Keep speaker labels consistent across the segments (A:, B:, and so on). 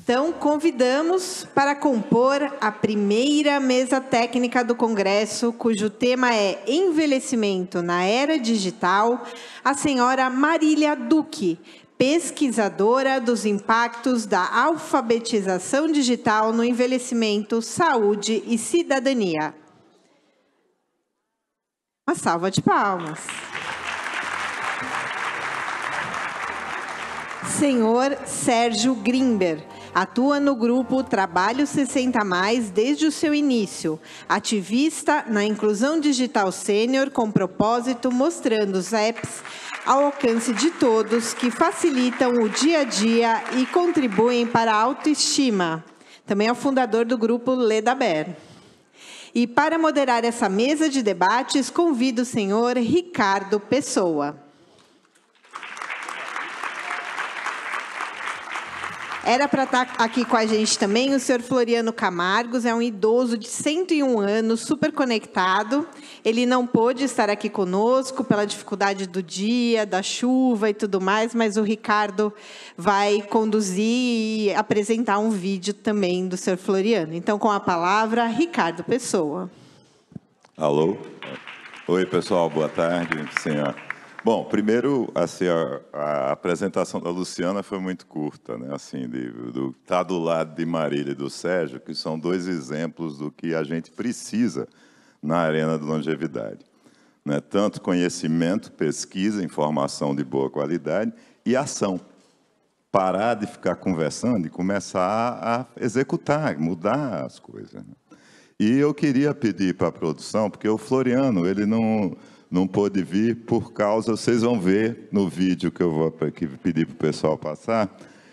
A: Então, convidamos para compor a primeira mesa técnica do Congresso, cujo tema é Envelhecimento na Era Digital, a senhora Marília Duque, pesquisadora dos impactos da alfabetização digital no envelhecimento, saúde e cidadania. Uma salva de palmas. Senhor Sérgio Grimber. Atua no grupo Trabalho 60+, desde o seu início. Ativista na inclusão digital sênior com propósito, mostrando os apps ao alcance de todos, que facilitam o dia a dia e contribuem para a autoestima. Também é o fundador do grupo Ledaber. E para moderar essa mesa de debates, convido o senhor Ricardo Pessoa. Era para estar aqui com a gente também o senhor Floriano Camargos, é um idoso de 101 anos, super conectado. Ele não pôde estar aqui conosco pela dificuldade do dia, da chuva e tudo mais, mas o Ricardo vai conduzir e apresentar um vídeo também do senhor Floriano. Então, com a palavra, Ricardo Pessoa.
B: Alô? Oi, pessoal, boa tarde, senhor. Bom, primeiro, assim, a apresentação da Luciana foi muito curta, né? Assim, tá do lado de Marília e do Sérgio, que são dois exemplos do que a gente precisa na arena da longevidade, né? Tanto conhecimento, pesquisa, informação de boa qualidade e ação. Parar de ficar conversando e começar a executar, mudar as coisas, né? E eu queria pedir para a produção, porque o Floriano, ele não pôde vir por causa, vocês vão ver no vídeo que eu vou pedir para o pessoal passar,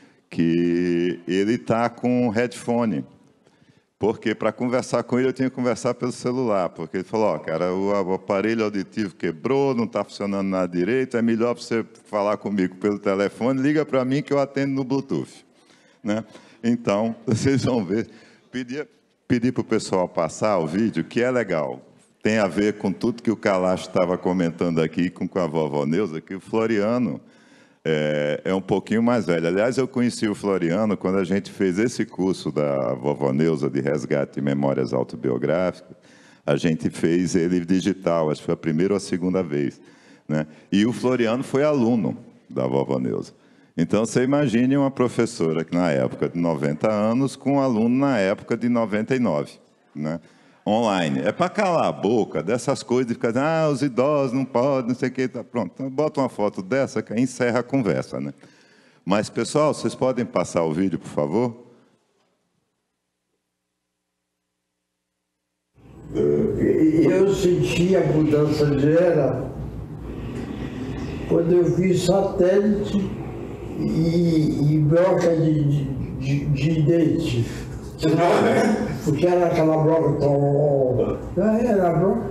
B: que ele está com headphone. Porque para conversar com ele eu tinha que conversar pelo celular, porque ele falou, ó, cara, o aparelho auditivo quebrou, não está funcionando nada direito, é melhor você falar comigo pelo telefone, liga para mim que eu atendo no Bluetooth, né? Então, vocês vão ver, pedir para o pessoal passar o vídeo, que é legal. Tem a ver com tudo que o Calacho estava comentando aqui, com a vovó Neuza, que o Floriano é um pouquinho mais velho. Aliás, eu conheci o Floriano quando a gente fez esse curso da vovó Neuza de resgate de memórias autobiográficas. A gente fez ele digital, acho que foi a primeira ou a segunda vez, né? E o Floriano foi aluno da vovó Neuza. Então, você imagine uma professora que na época de 90 anos com um aluno na época de 99, né? Online. É para calar a boca dessas coisas de ficar, os idosos não podem, não sei o que, tá pronto. Então, bota uma foto dessa que encerra a conversa, né? Mas, pessoal, vocês podem passar o vídeo, por favor?
C: Eu senti a mudança de era quando eu vi satélite e broca de dente. Porque era aquela broca, era a broca.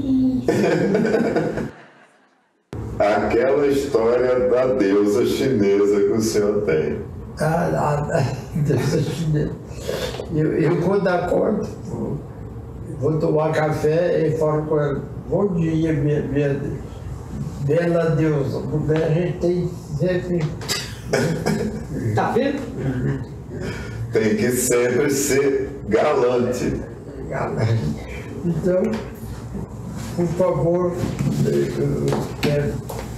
B: Aquela história da deusa chinesa que o senhor tem.
C: A deusa chinesa. Eu quando acordo, vou tomar café e falo com ela, bom dia, minha bela deusa, porque a gente tem sempre... Tá vendo?
B: Tem que sempre ser galante.
C: Então, por favor, eu quero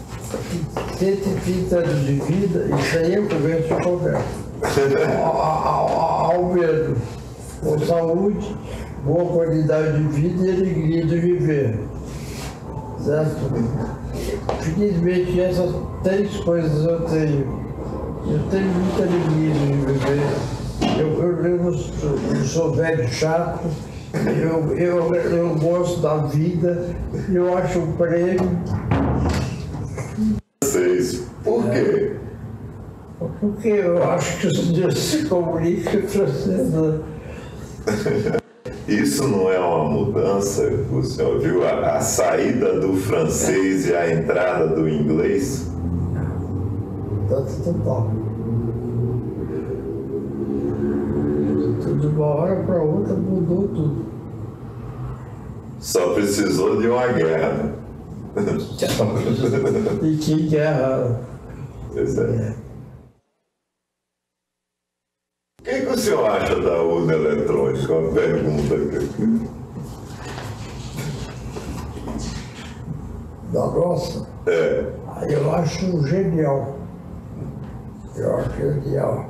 C: 130 anos de vida, isso aí eu converso. Almeida, com saúde, boa qualidade de vida e alegria de viver. Certo? Felizmente, essas 3 coisas eu tenho. Eu tenho muita alegria de viver. Eu não sou velho chato, eu gosto da vida, eu acho um prêmio.
B: Por quê?
C: Porque eu acho que os dias se comunicam francês.
B: Isso não é uma mudança? O senhor viu a saída do francês e a entrada do inglês?
C: Total. De uma hora para outra mudou tudo.
B: Só precisou de uma guerra.
C: E que guerra?
B: Pois é. O acha da urna eletrônica? Uma pergunta aqui.
C: Da nossa?
B: É.
C: Eu acho genial. Eu acho genial.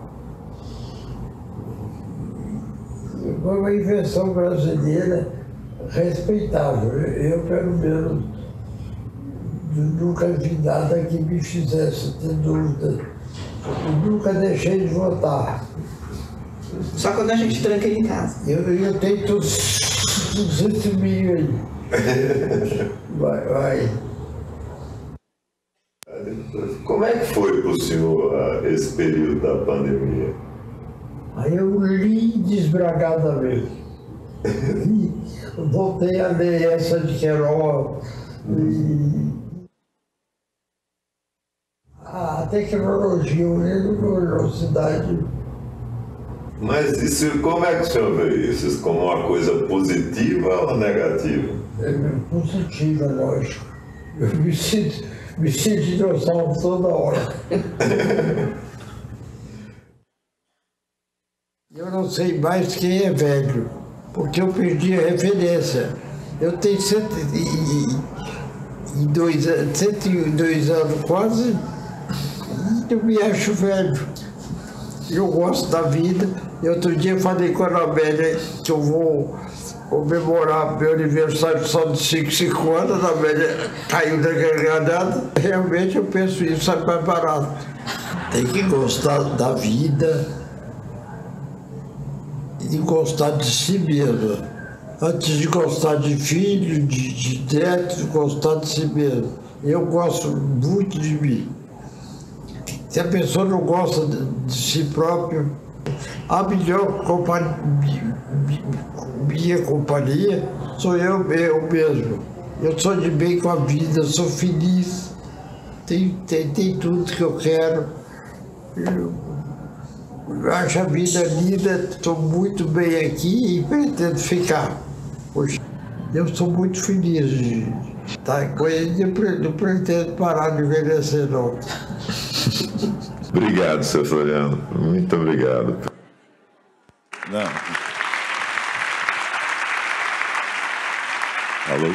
C: Foi uma invenção brasileira respeitável. Eu, pelo menos, nunca vi nada que me fizesse ter dúvida. Eu nunca deixei de votar.
D: Só quando a gente tranca ele em casa.
C: Eu tenho todos os testemunhos aí. Vai.
B: Como é que foi para o senhor esse período da pandemia?
C: Aí eu li desbragadamente. Voltei a ler essa de Queiroz. A tecnologia, a velocidade.
B: Mas isso, como é que o senhor vê isso? Como uma coisa positiva ou negativa?
C: É positiva, lógico. Eu me sinto dinossauro toda hora. Eu não sei mais quem é velho, porque eu perdi a referência. Eu tenho 102 anos quase e eu me acho velho. Eu gosto da vida. E outro dia falei com a Anabélia que eu vou comemorar meu aniversário só de 5 anos. A Anabélia caiu da gargalhada. Realmente eu penso isso, sai mais barato. Tem que gostar da vida e gostar de si mesmo. Antes de gostar de filho, de neto, gostar de si mesmo. Eu gosto muito de mim. Se a pessoa não gosta de si próprio, a melhor minha companhia sou eu mesmo. Eu sou de bem com a vida, sou feliz, tem tudo que eu quero. Eu acho a vida linda, estou muito bem aqui e pretendo ficar. Poxa, eu sou muito feliz. Tá? Não pretendo parar de envelhecer, não.
B: Obrigado, seu Floriano. Muito obrigado. Não. Alô?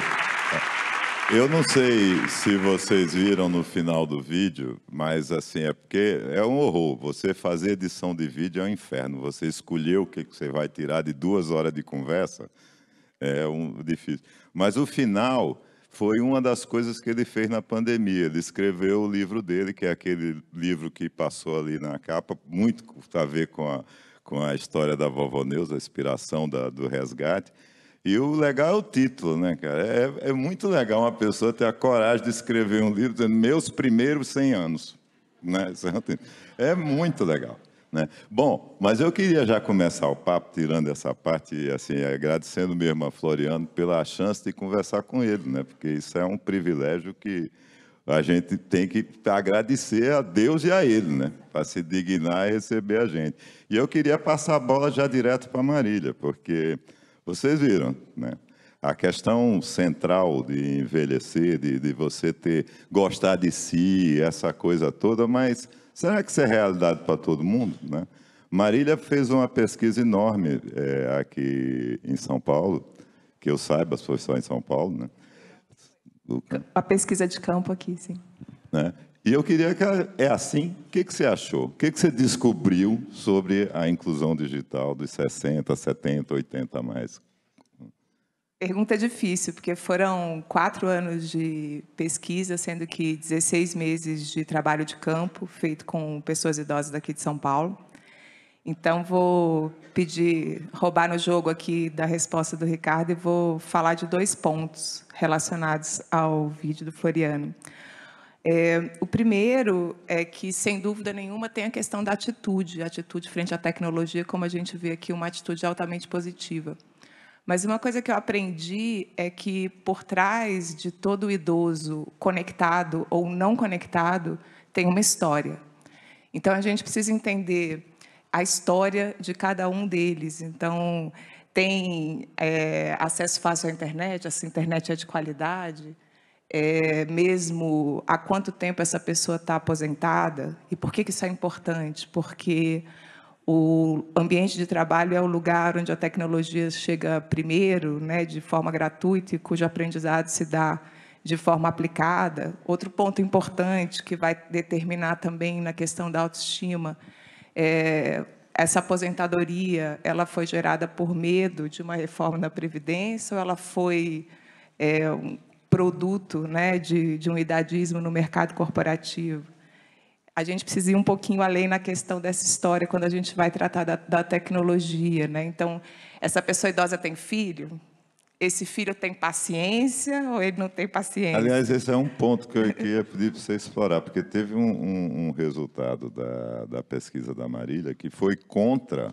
B: Eu não sei se vocês viram no final do vídeo, mas assim, é porque é um horror. Você fazer edição de vídeo é um inferno. Você escolher o que você vai tirar de 2 horas de conversa é difícil. Mas o final foi uma das coisas que ele fez na pandemia. Ele escreveu o livro dele, que é aquele livro que passou ali na capa, muito a ver com a história da vovó Neuza, a inspiração do resgate. E o legal é o título, né, cara? É muito legal uma pessoa ter a coragem de escrever um livro dizendo meus primeiros 100 anos. Né? É muito legal. Né? Bom, mas eu queria já começar o papo, tirando essa parte, assim, agradecendo mesmo a Floriano pela chance de conversar com ele, né? Porque isso é um privilégio que a gente tem que agradecer a Deus e a ele, né? Para se dignar e receber a gente. E eu queria passar a bola já direto para a Marília, porque vocês viram, né? A questão central de envelhecer, de você gostar de si, essa coisa toda, mas será que isso é realidade para todo mundo, né? Marília fez uma pesquisa enorme aqui em São Paulo, que eu saiba, foi só em São Paulo, né?
D: A pesquisa de campo aqui, sim.
B: Né? E eu queria que é assim, o que você achou? O que você descobriu sobre a inclusão digital dos 60, 70, 80 a mais?
D: Pergunta difícil, porque foram 4 anos de pesquisa, sendo que 16 meses de trabalho de campo, feito com pessoas idosas daqui de São Paulo. Então, vou roubar no jogo aqui da resposta do Ricardo e vou falar de 2 pontos relacionados ao vídeo do Floriano. O primeiro é que, sem dúvida nenhuma, tem a questão da atitude frente à tecnologia, como a gente vê aqui, uma atitude altamente positiva. Mas uma coisa que eu aprendi é que, por trás de todo idoso conectado ou não conectado, tem uma história. Então, a gente precisa entender a história de cada um deles. Então, tem acesso fácil à internet, essa internet é de qualidade, mesmo há quanto tempo essa pessoa está aposentada. E por que isso é importante? Porque O ambiente de trabalho é o lugar onde a tecnologia chega primeiro, né, de forma gratuita, e cujo aprendizado se dá de forma aplicada. Outro ponto importante que vai determinar também na questão da autoestima essa aposentadoria, ela foi gerada por medo de uma reforma da Previdência ou ela foi um produto, né, de um idadismo no mercado corporativo? A gente precisa ir um pouquinho além na questão dessa história quando a gente vai tratar da tecnologia, né? Então, essa pessoa idosa tem filho? Esse filho tem paciência ou ele não tem paciência?
B: Aliás, esse é um ponto que eu queria pedir para você explorar, porque teve um resultado da pesquisa da Marília que foi contra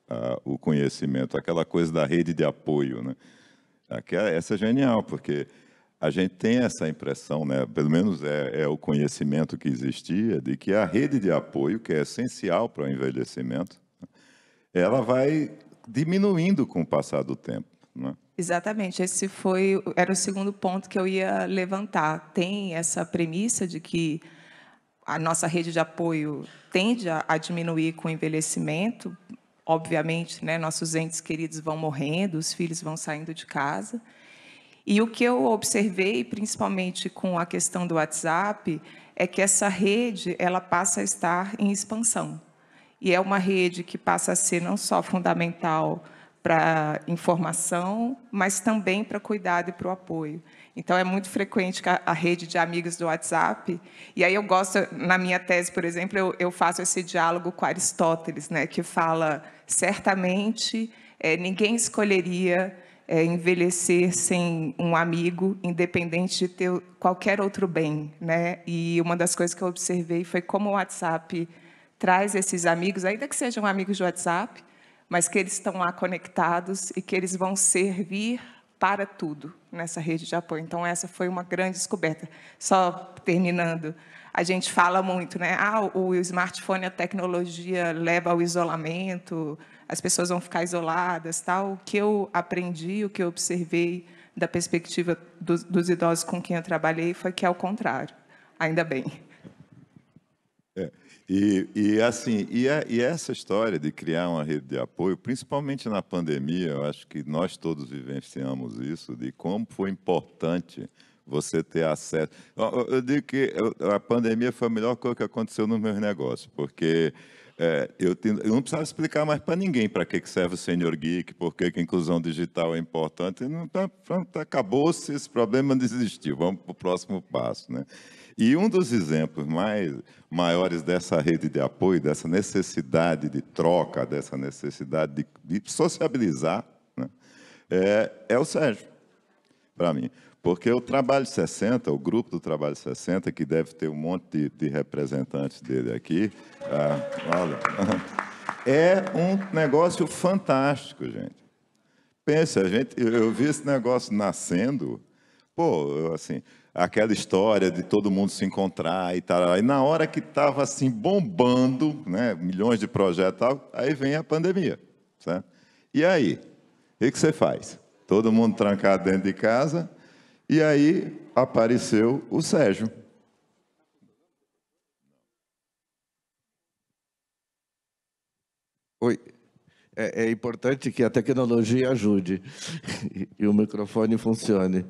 B: o conhecimento, aquela coisa da rede de apoio, né? Essa é genial, porque a gente tem essa impressão, né? Pelo menos é o conhecimento que existia, de que a rede de apoio, que é essencial para o envelhecimento, ela vai diminuindo com o passar do tempo, né?
D: Exatamente, esse era o segundo ponto que eu ia levantar. Tem essa premissa de que a nossa rede de apoio tende a diminuir com o envelhecimento. Obviamente, né, nossos entes queridos vão morrendo, os filhos vão saindo de casa. E o que eu observei, principalmente com a questão do WhatsApp, é que essa rede ela passa a estar em expansão. E é uma rede que passa a ser não só fundamental para informação, mas também para cuidado e para o apoio. Então, é muito frequente que a rede de amigos do WhatsApp, e aí eu gosto, na minha tese, por exemplo, eu faço esse diálogo com Aristóteles, né, que fala, certamente, ninguém escolheria envelhecer sem um amigo, independente de ter qualquer outro bem, né? E uma das coisas que eu observei foi como o WhatsApp traz esses amigos, ainda que sejam amigos de WhatsApp, mas que eles estão lá conectados e que eles vão servir para tudo nessa rede de apoio. Então, essa foi uma grande descoberta. Só terminando, a gente fala muito, né? O smartphone, a tecnologia leva ao isolamento, as pessoas vão ficar isoladas, tal. O que eu aprendi, o que eu observei da perspectiva dos idosos com quem eu trabalhei foi que é o contrário. Ainda bem.
B: E essa história de criar uma rede de apoio, principalmente na pandemia, eu acho que nós todos vivenciamos isso, de como foi importante você ter acesso. Eu digo que a pandemia foi a melhor coisa que aconteceu nos meus negócios, porque eu não precisava explicar mais para ninguém para que serve o Senior Geek, por que a inclusão digital é importante. Acabou-se, esse problema desistiu, vamos para o próximo passo, né? E um dos exemplos maiores dessa rede de apoio, dessa necessidade de troca, dessa necessidade de sociabilizar, né, é o Sérgio, para mim. Porque o Trabalho 60, o grupo do Trabalho 60, que deve ter um monte de representantes dele aqui, olha, é um negócio fantástico, gente. Pensa, eu vi esse negócio nascendo, assim, aquela história de todo mundo se encontrar e tal. E na hora que estava assim bombando, né, milhões de projetos, tal, aí vem a pandemia, certo? E aí, o que você faz? Todo mundo trancado dentro de casa, e aí apareceu o Sérgio.
C: Oi. É importante que a tecnologia ajude e o microfone funcione.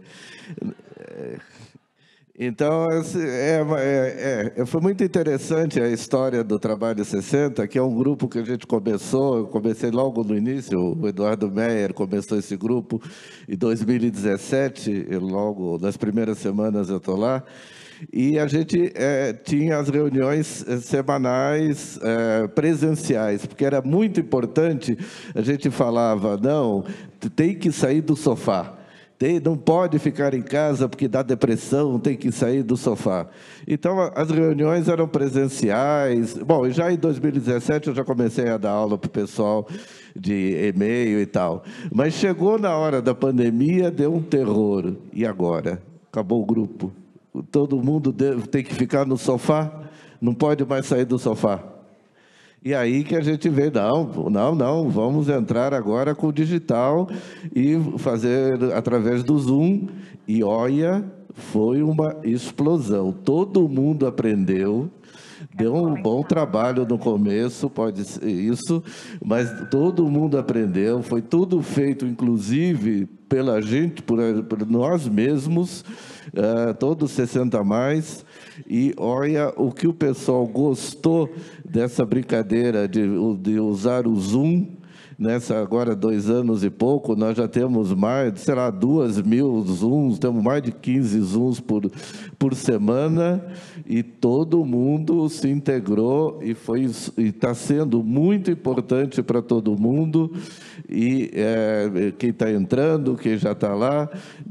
C: Então, foi muito interessante a história do Trabalho 60, que é um grupo que a gente começou, eu comecei logo no início, o Eduardo Meyer começou esse grupo em 2017, logo nas primeiras semanas eu estou lá, e a gente tinha as reuniões semanais presenciais, porque era muito importante, a gente falava, não, tem que sair do sofá. Não pode ficar em casa porque dá depressão, tem que sair do sofá. Então, as reuniões eram presenciais. Bom, já em 2017 eu já comecei a dar aula para o pessoal de e-mail e tal. Mas chegou na hora da pandemia, deu um terror. E agora? Acabou o grupo. Todo mundo tem que ficar no sofá? Não pode mais sair do sofá. E aí que a gente vê, não, vamos entrar agora com o digital e fazer através do Zoom. E olha, foi uma explosão. Todo mundo aprendeu.
E: Deu um bom trabalho no começo, pode ser isso, mas todo mundo aprendeu, foi tudo feito, inclusive, pela gente, por nós mesmos, todos 60 a mais, e olha o que o pessoal gostou dessa brincadeira de usar o Zoom. Nessa agora 2 anos e pouco, nós já temos mais, sei lá, 2.000 Zooms, temos mais de 15 Zooms por semana, e todo mundo se integrou e está sendo muito importante para todo mundo, e quem está entrando, quem já está lá,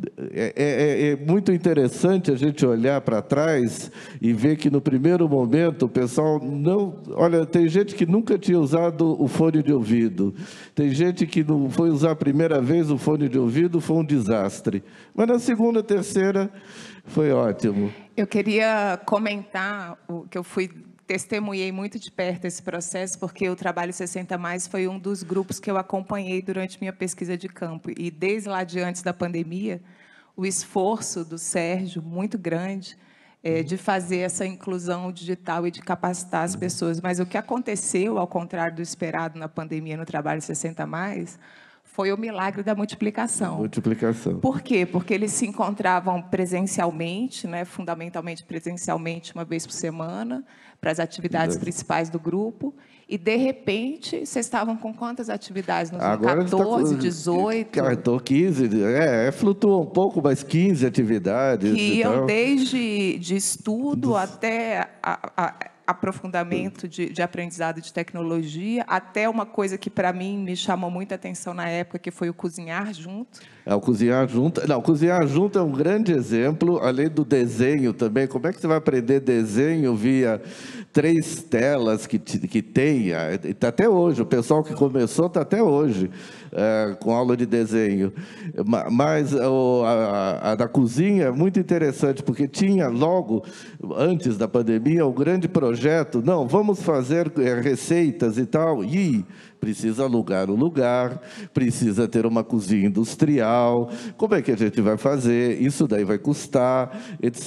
E: é muito interessante a gente olhar para trás e ver que no primeiro momento o pessoal não... Olha, tem gente que nunca tinha usado o fone de ouvido, tem gente que não foi usar a primeira vez o fone de ouvido, foi um desastre. Mas na segunda, terceira, foi ótimo.
D: Eu queria comentar que eu testemunhei muito de perto esse processo, porque o Trabalho 60 Mais foi um dos grupos que eu acompanhei durante minha pesquisa de campo. E desde lá de antes da pandemia, o esforço do Sérgio, muito grande, de fazer essa inclusão digital e de capacitar as pessoas. Mas o que aconteceu, ao contrário do esperado na pandemia, no Trabalho 60 Mais, foi o milagre da multiplicação.
E: Multiplicação.
D: Por quê? Porque eles se encontravam presencialmente, né, fundamentalmente presencialmente, uma vez por semana, para as atividades principais do grupo, e, de repente, vocês estavam com quantas atividades? Nos
E: agora
D: 14, 18?
E: 15, flutua um pouco, mas 15 atividades.
D: Que iam desde de estudo até aprofundamento de aprendizado de tecnologia, até uma coisa que, para mim, me chamou muita atenção na época, que foi o cozinhar junto.
E: O cozinhar junto. Não, cozinhar junto é um grande exemplo, além do desenho também. Como é que você vai aprender desenho via 3 telas que tem? Está até hoje, o pessoal que começou está até hoje com aula de desenho. Mas a da cozinha é muito interessante, porque tinha logo, antes da pandemia, o grande projeto, não, vamos fazer receitas e tal, e precisa alugar o lugar, precisa ter uma cozinha industrial, como é que a gente vai fazer? Isso daí vai custar, etc,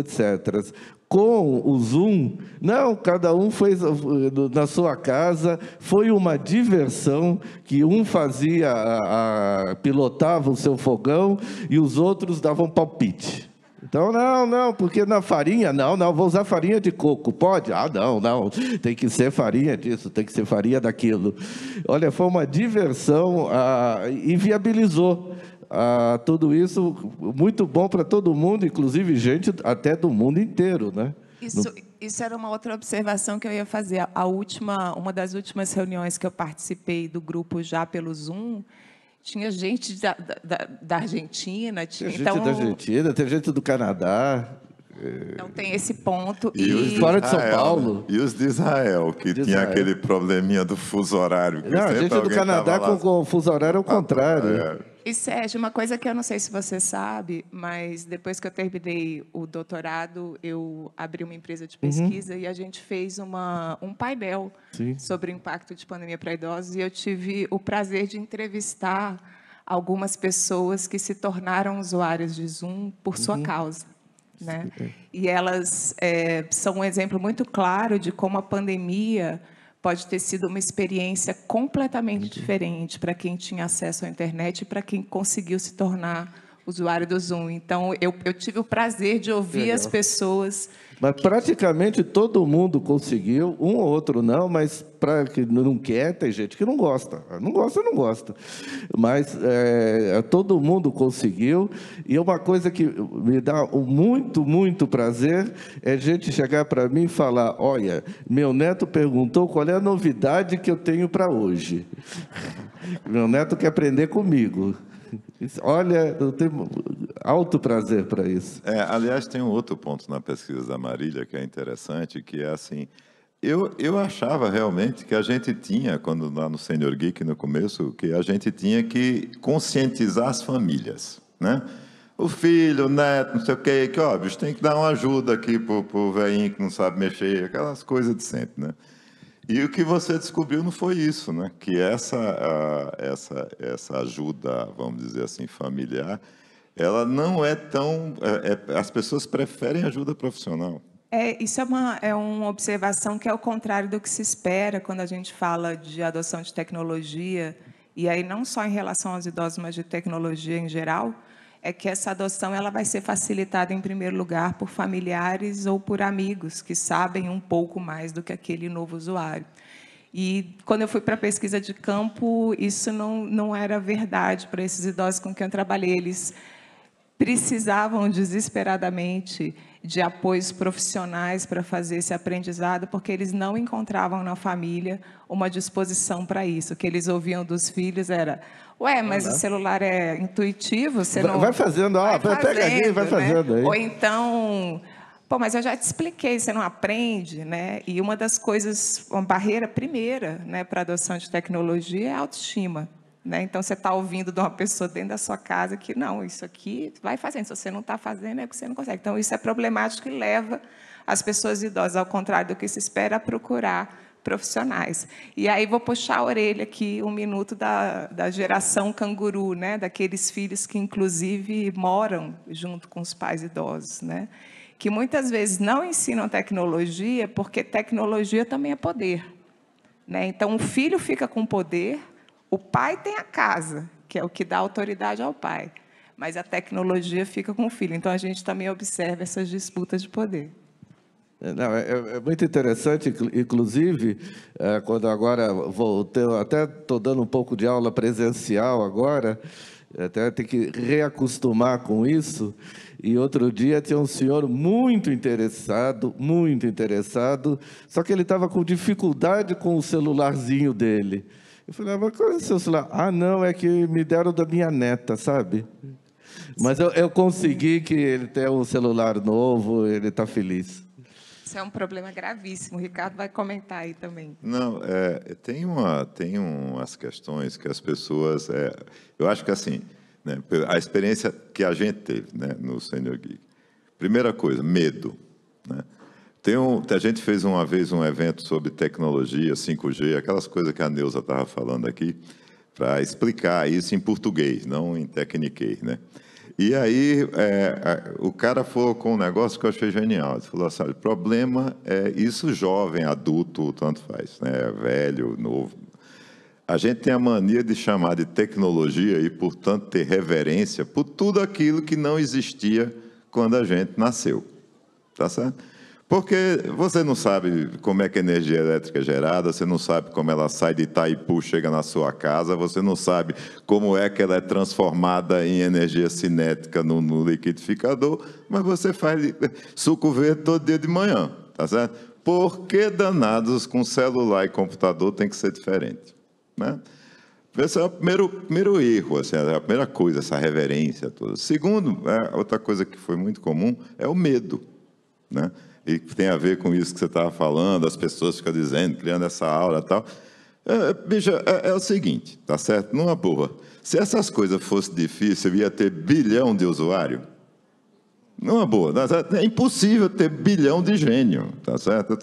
E: etc. Com o Zoom, não, cada um fez na sua casa, foi uma diversão que um fazia, pilotava o seu fogão e os outros davam palpite. Então, não, porque na farinha, não, vou usar farinha de coco, pode? Não, tem que ser farinha disso, tem que ser farinha daquilo. Olha, foi uma diversão e viabilizou tudo isso, muito bom para todo mundo, inclusive gente até do mundo inteiro, né?
D: Isso era uma outra observação que eu ia fazer. Uma das últimas reuniões que eu participei do grupo já pelo Zoom, tinha gente da Argentina. Tinha gente da
E: Argentina, tem gente do Canadá.
D: Então tem esse ponto.
E: E fora de São Paulo.
B: E os de Israel, que tinha aquele probleminha do fuso horário.
E: Não, a gente do Canadá com o fuso horário é o contrário.
D: E, Sérgio, uma coisa que eu não sei se você sabe, mas depois que eu terminei o doutorado, eu abri uma empresa de pesquisa e a gente fez um painel sobre o impacto de pandemia para idosos, e eu tive o prazer de entrevistar algumas pessoas que se tornaram usuárias de Zoom por sua causa. Né? E elas são um exemplo muito claro de como a pandemia pode ter sido uma experiência completamente diferente para quem tinha acesso à internet e para quem conseguiu se tornar usuário do Zoom. Então, eu tive o prazer de ouvir as pessoas.
E: Mas praticamente todo mundo conseguiu, um ou outro não, mas para que não quer, tem gente que não gosta. Não gosta. Mas todo mundo conseguiu. E uma coisa que me dá muito, muito prazer é gente chegar para mim e falar: olha, meu neto perguntou qual é a novidade que eu tenho para hoje. Meu neto quer aprender comigo. Olha, eu tenho alto prazer para isso.
B: Aliás, tem um outro ponto na pesquisa da Marília que é interessante, que é assim, eu achava realmente que a gente tinha, quando lá no Senior Geek, no começo, que a gente tinha que conscientizar as famílias, né? O filho, o neto, não sei o quê, que óbvio, tem que dar uma ajuda aqui pro velhinho que não sabe mexer, aquelas coisas de sempre, né? E o que você descobriu não foi isso, né? Que essa ajuda, vamos dizer assim, familiar, ela não é tão... as pessoas preferem ajuda profissional.
D: Isso é uma observação que é o contrário do que se espera quando a gente fala de adoção de tecnologia, e aí não só em relação aos idosos, mas de tecnologia em geral, é que essa adoção ela vai ser facilitada, em primeiro lugar, por familiares ou por amigos que sabem um pouco mais do que aquele novo usuário. E, quando eu fui para a pesquisa de campo, isso não era verdade para esses idosos com quem eu trabalhei. Eles precisavam desesperadamente de apoios profissionais para fazer esse aprendizado, porque eles não encontravam na família uma disposição para isso. O que eles ouviam dos filhos era: ué, mas o celular é intuitivo, você não...
E: Vai fazendo, pega aqui, vai fazendo aí.
D: Ou então, pô, mas eu já te expliquei, você não aprende, né? E uma das coisas, uma barreira primeira, né, para a adoção de tecnologia é a autoestima. Né? Então, você está ouvindo de uma pessoa dentro da sua casa que, não, isso aqui vai fazendo, se você não está fazendo, é porque você não consegue. Então, isso é problemático e leva as pessoas idosas, ao contrário do que se espera, a procurar profissionais. E aí, vou puxar a orelha aqui um minuto da geração canguru, né? Daqueles filhos que, inclusive, moram junto com os pais idosos, né? Que muitas vezes não ensinam tecnologia, porque tecnologia também é poder. Né? Então, o filho fica com poder. O pai tem a casa, que é o que dá autoridade ao pai, mas a tecnologia fica com o filho. Então, a gente também observa essas disputas de poder.
E: Não, é muito interessante, inclusive, quando agora voltei, até estou dando um pouco de aula presencial agora, até tem que reacostumar com isso. E outro dia tinha um senhor muito interessado, só que ele estava com dificuldade com o celularzinho dele. Eu falei, mas qual é o seu celular? Ah, não, é que me deram da minha neta, sabe? Mas eu consegui que ele tenha um celular novo, ele está feliz.
D: Isso é um problema gravíssimo. O Ricardo vai comentar aí também.
B: Não, tem umas questões que as pessoas... eu acho que assim, né, a experiência que a gente teve, né, no Senior Geek. Primeira coisa, medo. Né? A gente fez uma vez um evento sobre tecnologia, 5G, aquelas coisas que a Neuza estava falando aqui, para explicar isso em português, não em tecniquez, né? E aí o cara falou com um negócio que eu achei genial. Ele falou assim, o problema é isso jovem, adulto, tanto faz, né? Velho, novo. A gente tem a mania de chamar de tecnologia e, portanto, ter reverência por tudo aquilo que não existia quando a gente nasceu. Tá certo? Porque você não sabe como é que a energia elétrica é gerada, você não sabe como ela sai de Itaipu, chega na sua casa, você não sabe como é que ela é transformada em energia cinética no liquidificador, mas você faz suco verde todo dia de manhã, tá certo? Por que danados com celular e computador tem que ser diferente? Né? Esse é o primeiro erro, assim, a primeira coisa, essa reverência toda. Segundo, outra coisa que foi muito comum é o medo, né? E tem a ver com isso que você estava falando, as pessoas ficam dizendo, criando essa aura e tal. Bicha, é o seguinte, tá certo? Numa boa, se essas coisas fossem difíceis, ia ter bilhão de usuários. Numa boa, tá certo? É impossível ter bilhão de gênio, tá certo?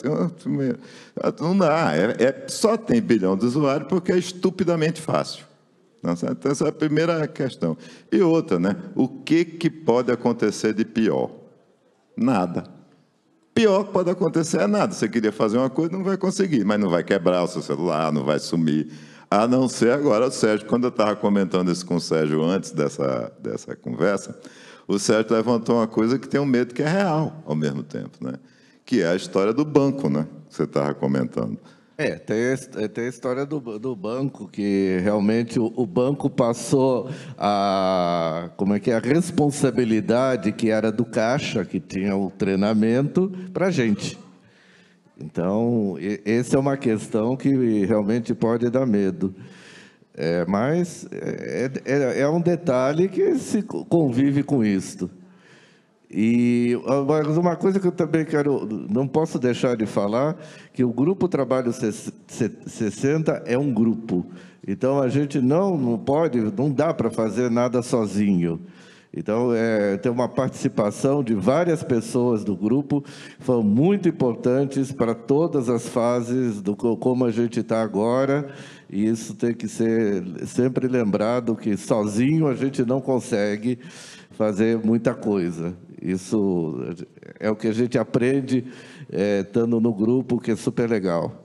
B: Não dá, só tem bilhão de usuários porque é estupidamente fácil. Tá certo? Então, essa é a primeira questão. E outra, né? O que pode acontecer de pior? Nada. Pior que pode acontecer é nada. Você queria fazer uma coisa, não vai conseguir, mas não vai quebrar o seu celular, não vai sumir. A não ser agora o Sérgio, quando eu estava comentando isso com o Sérgio antes dessa conversa, o Sérgio levantou uma coisa que tem um medo que é real ao mesmo tempo, né? Que é a história do banco, né? Que você estava comentando.
E: Tem a história do banco, que realmente o banco passou a responsabilidade que era do caixa, que tinha o treinamento, para a gente. Então, essa é uma questão que realmente pode dar medo. Mas é um detalhe que se convive com isto. E uma coisa que eu também não posso deixar de falar, que o Grupo Trabalho 60 é um grupo. Então, a gente não dá para fazer nada sozinho. Então, tem uma participação de várias pessoas do grupo, foram muito importantes para todas as fases como a gente está agora, e isso tem que ser sempre lembrado, que sozinho a gente não consegue fazer muita coisa. Isso é o que a gente aprende estando no grupo, que é super legal.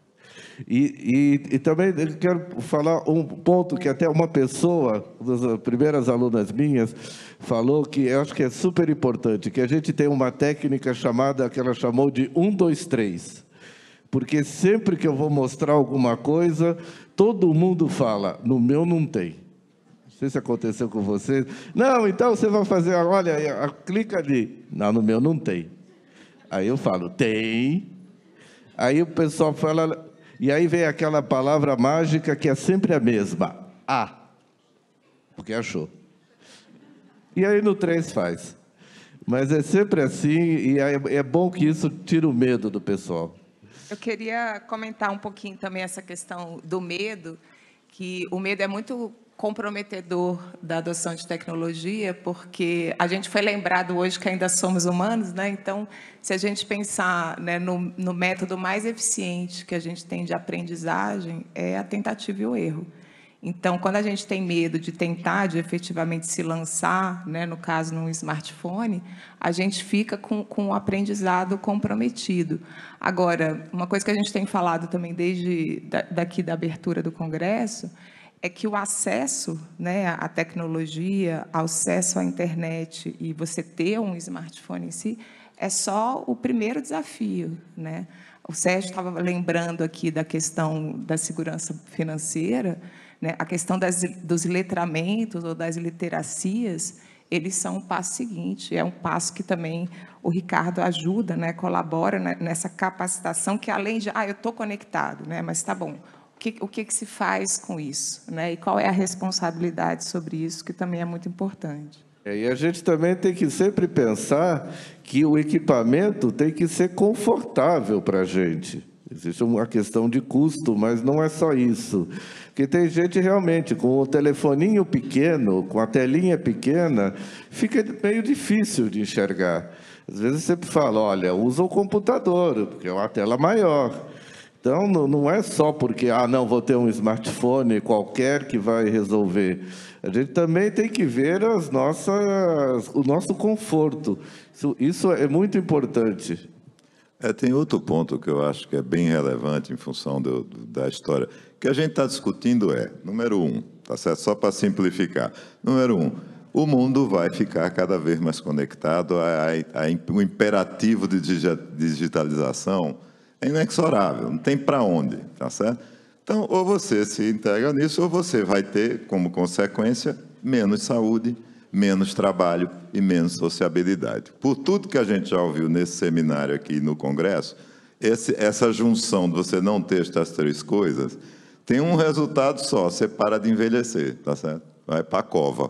E: E também eu quero falar um ponto que até uma pessoa, das primeiras alunas minhas, falou que eu acho que é super importante, que a gente tem uma técnica chamada, que ela chamou de 1, 2, 3. Porque sempre que eu vou mostrar alguma coisa, todo mundo fala, no meu não tem. Não sei se aconteceu com vocês. Não, então você vai fazer, olha, clica ali. Não, no meu não tem. Aí eu falo, tem. Aí o pessoal fala, e aí vem aquela palavra mágica que é sempre a mesma, porque achou. E aí no 3 faz. Mas é sempre assim, e é bom que isso tira o medo do pessoal.
D: Eu queria comentar um pouquinho também essa questão do medo, que o medo é muito comprometedor da adoção de tecnologia, porque a gente foi lembrado hoje que ainda somos humanos, né? Então, se a gente pensar, né, no método mais eficiente que a gente tem de aprendizagem, é a tentativa e o erro. Então, quando a gente tem medo de tentar, de efetivamente se lançar, né, no caso, num smartphone, a gente fica com o aprendizado comprometido. Agora, uma coisa que a gente tem falado também desde daqui da abertura do Congresso é que o acesso, né, à tecnologia, ao acesso à internet e você ter um smartphone em si, é só o primeiro desafio, né? O Sérgio estava lembrando aqui da questão da segurança financeira, né? A questão dos letramentos ou das literacias, eles são um passo seguinte, é um passo que também o Ricardo ajuda, né, colabora nessa capacitação, que além de, eu estou conectado, né, mas está bom, o que se faz com isso, né, e qual é a responsabilidade sobre isso, que também é muito importante.
E: E a gente também tem que sempre pensar que o equipamento tem que ser confortável para a gente. Existe uma questão de custo, mas não é só isso. Porque tem gente realmente com o telefoninho pequeno, com a telinha pequena, fica meio difícil de enxergar. Às vezes você fala, olha, usa o computador, porque é uma tela maior. Então, não é só porque, não, vou ter um smartphone qualquer que vai resolver. A gente também tem que ver o nosso conforto. Isso é muito importante.
B: Tem outro ponto que eu acho que é bem relevante em função da história. O que a gente está discutindo número 1, tá certo? Só para simplificar. Número 1, o mundo vai ficar cada vez mais conectado, o imperativo de digitalização é inexorável, não tem para onde, tá certo? Então, ou você se integra nisso, ou você vai ter, como consequência, menos saúde, menos trabalho e menos sociabilidade. Por tudo que a gente já ouviu nesse seminário aqui no Congresso, essa junção de você não ter estas 3 coisas, tem um resultado só, você para de envelhecer, tá certo? Vai para a cova.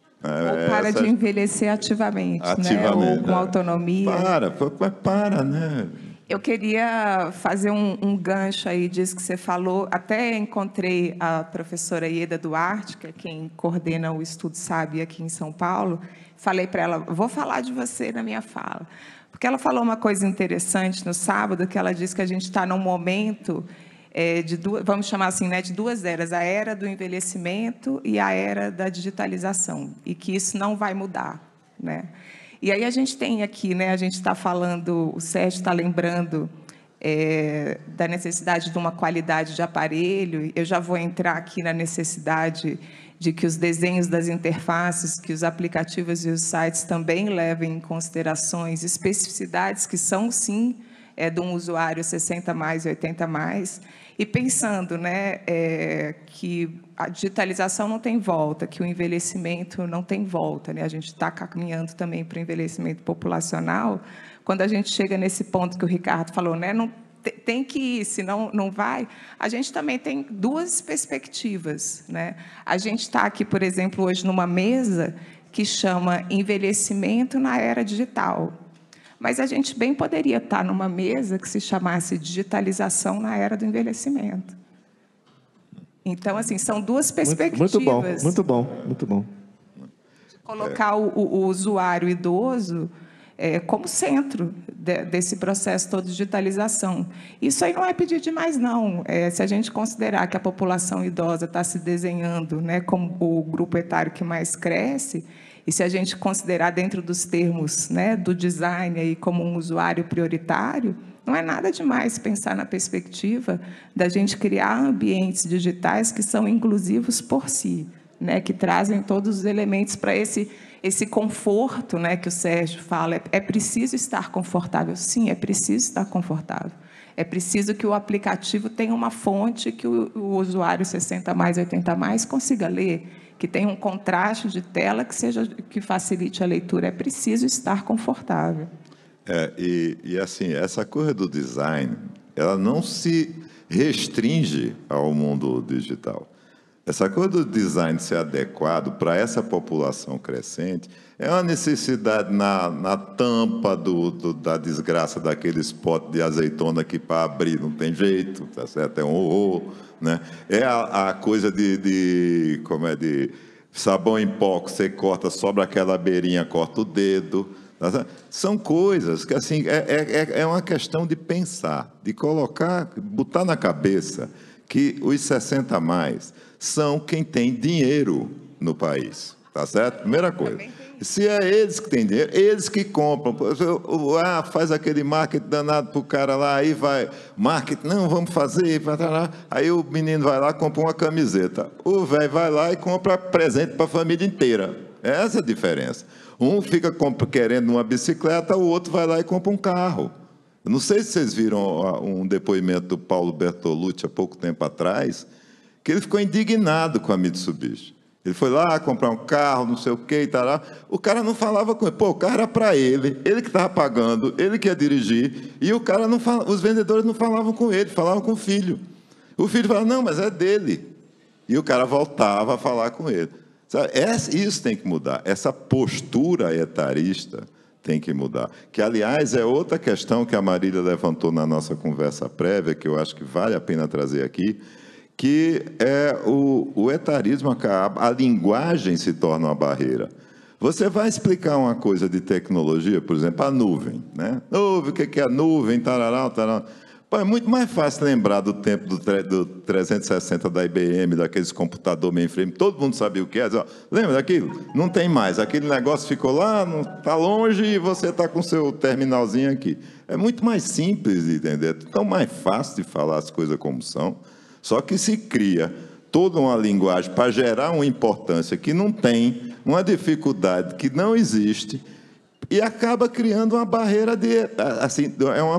D: Ou para de envelhecer ativamente, né? Ou com autonomia.
B: Para, né?
D: Eu queria fazer um gancho aí disso que você falou. Até encontrei a professora Ieda Duarte, que é quem coordena o Estudo Sabe aqui em São Paulo. Falei para ela, vou falar de você na minha fala. Porque ela falou uma coisa interessante no sábado, que ela disse que a gente está num momento, vamos chamar assim, né, de 2 eras, a era do envelhecimento e a era da digitalização, e que isso não vai mudar, né? E aí a gente tem aqui, né, a gente está falando, o Sérgio está lembrando da necessidade de uma qualidade de aparelho. Eu já vou entrar aqui na necessidade de que os desenhos das interfaces, que os aplicativos e os sites também levem em considerações especificidades que são, sim, de um usuário 60+, 80+, e pensando, né, que a digitalização não tem volta, que o envelhecimento não tem volta, né? A gente está caminhando também para o envelhecimento populacional. Quando a gente chega nesse ponto que o Ricardo falou, né, não tem que ir, senão não vai, a gente também tem 2 perspectivas, né? A gente está aqui, por exemplo, hoje numa mesa que chama envelhecimento na era digital. Mas a gente bem poderia estar numa mesa que se chamasse digitalização na era do envelhecimento. Então, assim, são 2 perspectivas.
E: Muito bom, muito bom, muito bom.
D: Colocar o usuário idoso como centro desse processo todo de digitalização. Isso aí não é pedir demais, não. Se a gente considerar que a população idosa está se desenhando, né, como o grupo etário que mais cresce, E se a gente considerar dentro dos termos, né, do design aí como um usuário prioritário, não é nada demais pensar na perspectiva da gente criar ambientes digitais que são inclusivos por si, né, que trazem todos os elementos para esse conforto, né, que o Sérgio fala. É preciso estar confortável. Sim, é preciso estar confortável. É preciso que o aplicativo tenha uma fonte que o usuário 60+, 80+, consiga ler, que tenha um contraste de tela que facilite a leitura. É preciso estar confortável.
B: Assim, essa coisa do design, ela não se restringe ao mundo digital. Essa coisa do design ser adequado para essa população crescente é uma necessidade na tampa da desgraça daquele pote de azeitona que para abrir não tem jeito, tá certo? É um horror, né? É a coisa de sabão em pó que você corta, sobra aquela beirinha, corta o dedo. Tá certo? São coisas que, assim, é uma questão de pensar, de botar na cabeça que os 60+, são quem tem dinheiro no país, tá certo? Primeira coisa. Se é eles que têm dinheiro, eles que compram. Faz aquele marketing danado para o cara lá, aí vai, marketing, não, vamos fazer, aí o menino vai lá, compra uma camiseta. O velho vai lá e compra presente para a família inteira. Essa é a diferença. Um fica querendo uma bicicleta, o outro vai lá e compra um carro. Não sei se vocês viram um depoimento do Paulo Bertolucci há pouco tempo atrás, que ele ficou indignado com a Mitsubishi. Ele foi lá comprar um carro, não sei o quê, e tal. O cara não falava com ele. Pô, o carro era para ele que estava pagando, ele que ia dirigir, e o cara não falava, os vendedores não falavam com ele, falavam com o filho. O filho falava, não, mas é dele. E o cara voltava a falar com ele. Sabe? Isso tem que mudar. Essa postura etarista tem que mudar. Que, aliás, é outra questão que a Marília levantou na nossa conversa prévia, que eu acho que vale a pena trazer aqui, que é o etarismo, a linguagem se torna uma barreira. Você vai explicar uma coisa de tecnologia, por exemplo, a nuvem, né? Nuvem, o que é a nuvem, tarará, tarará. Pô, é muito mais fácil lembrar do tempo do 360 da IBM, daqueles computadores mainframe, todo mundo sabia o que é. Lembra daquilo? Não tem mais. Aquele negócio ficou lá, está longe, e você está com o seu terminalzinho aqui. É muito mais simples de entender, é tão mais fácil de falar as coisas como são, só que se cria toda uma linguagem para gerar uma importância que não tem, uma dificuldade que não existe, e acaba criando uma barreira de... Assim,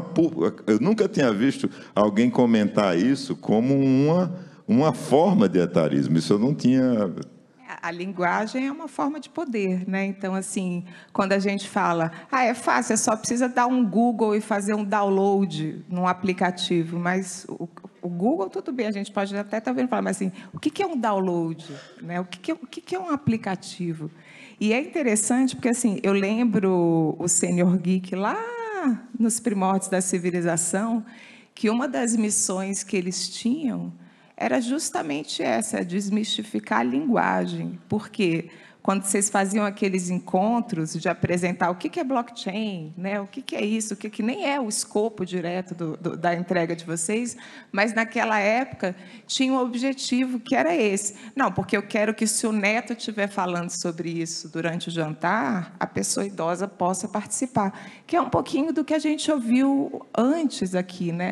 B: eu nunca tinha visto alguém comentar isso como uma forma de etarismo. Isso eu não tinha...
D: A linguagem é uma forma de poder, né? Então, assim, quando a gente fala, é fácil, só precisa dar um Google e fazer um download num aplicativo, mas o Google, tudo bem, a gente pode até estar vendo falar, mas assim, o que é um download? Né? O que é um aplicativo? E é interessante porque, assim, eu lembro o Senior Geek lá nos primórdios da civilização, que uma das missões que eles tinham era justamente essa, desmistificar a linguagem. Por quê? Quando vocês faziam aqueles encontros de apresentar o que é blockchain, né? O que é isso, o que nem é o escopo direto da entrega de vocês, mas naquela época tinha um objetivo que era esse. Não, porque eu quero que, se o neto estiver falando sobre isso durante o jantar, a pessoa idosa possa participar, que é um pouquinho do que a gente ouviu antes aqui, né?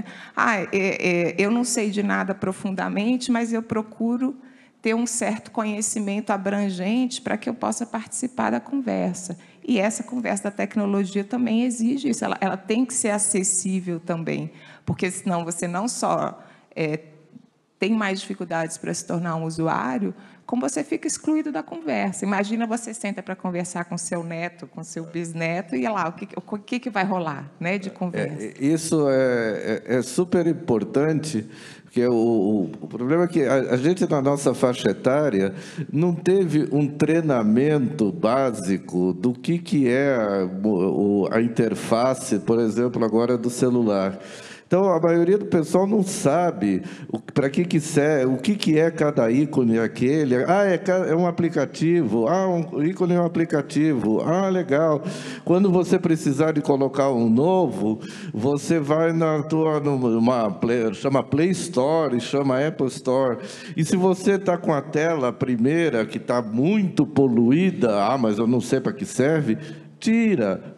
D: Eu não sei de nada profundamente, mas eu procuro ter um certo conhecimento abrangente para que eu possa participar da conversa. E essa conversa da tecnologia também exige isso, ela tem que ser acessível também, porque senão você não só tem mais dificuldades para se tornar um usuário, como você fica excluído da conversa. Imagina, você senta para conversar com seu neto, com seu bisneto, e lá, o que vai rolar, né, de conversa?
E: Isso é super importante, porque o problema é que a gente, na nossa faixa etária, não teve um treinamento básico do que é a interface, por exemplo, agora do celular. Então, a maioria do pessoal não sabe para que serve, o que é cada ícone aquele. É um aplicativo. Um ícone é um aplicativo. Legal. Quando você precisar de colocar um novo, você vai chama Play Store, chama Apple Store. E se você está com a tela primeira, que está muito poluída, mas eu não sei para que serve, tira.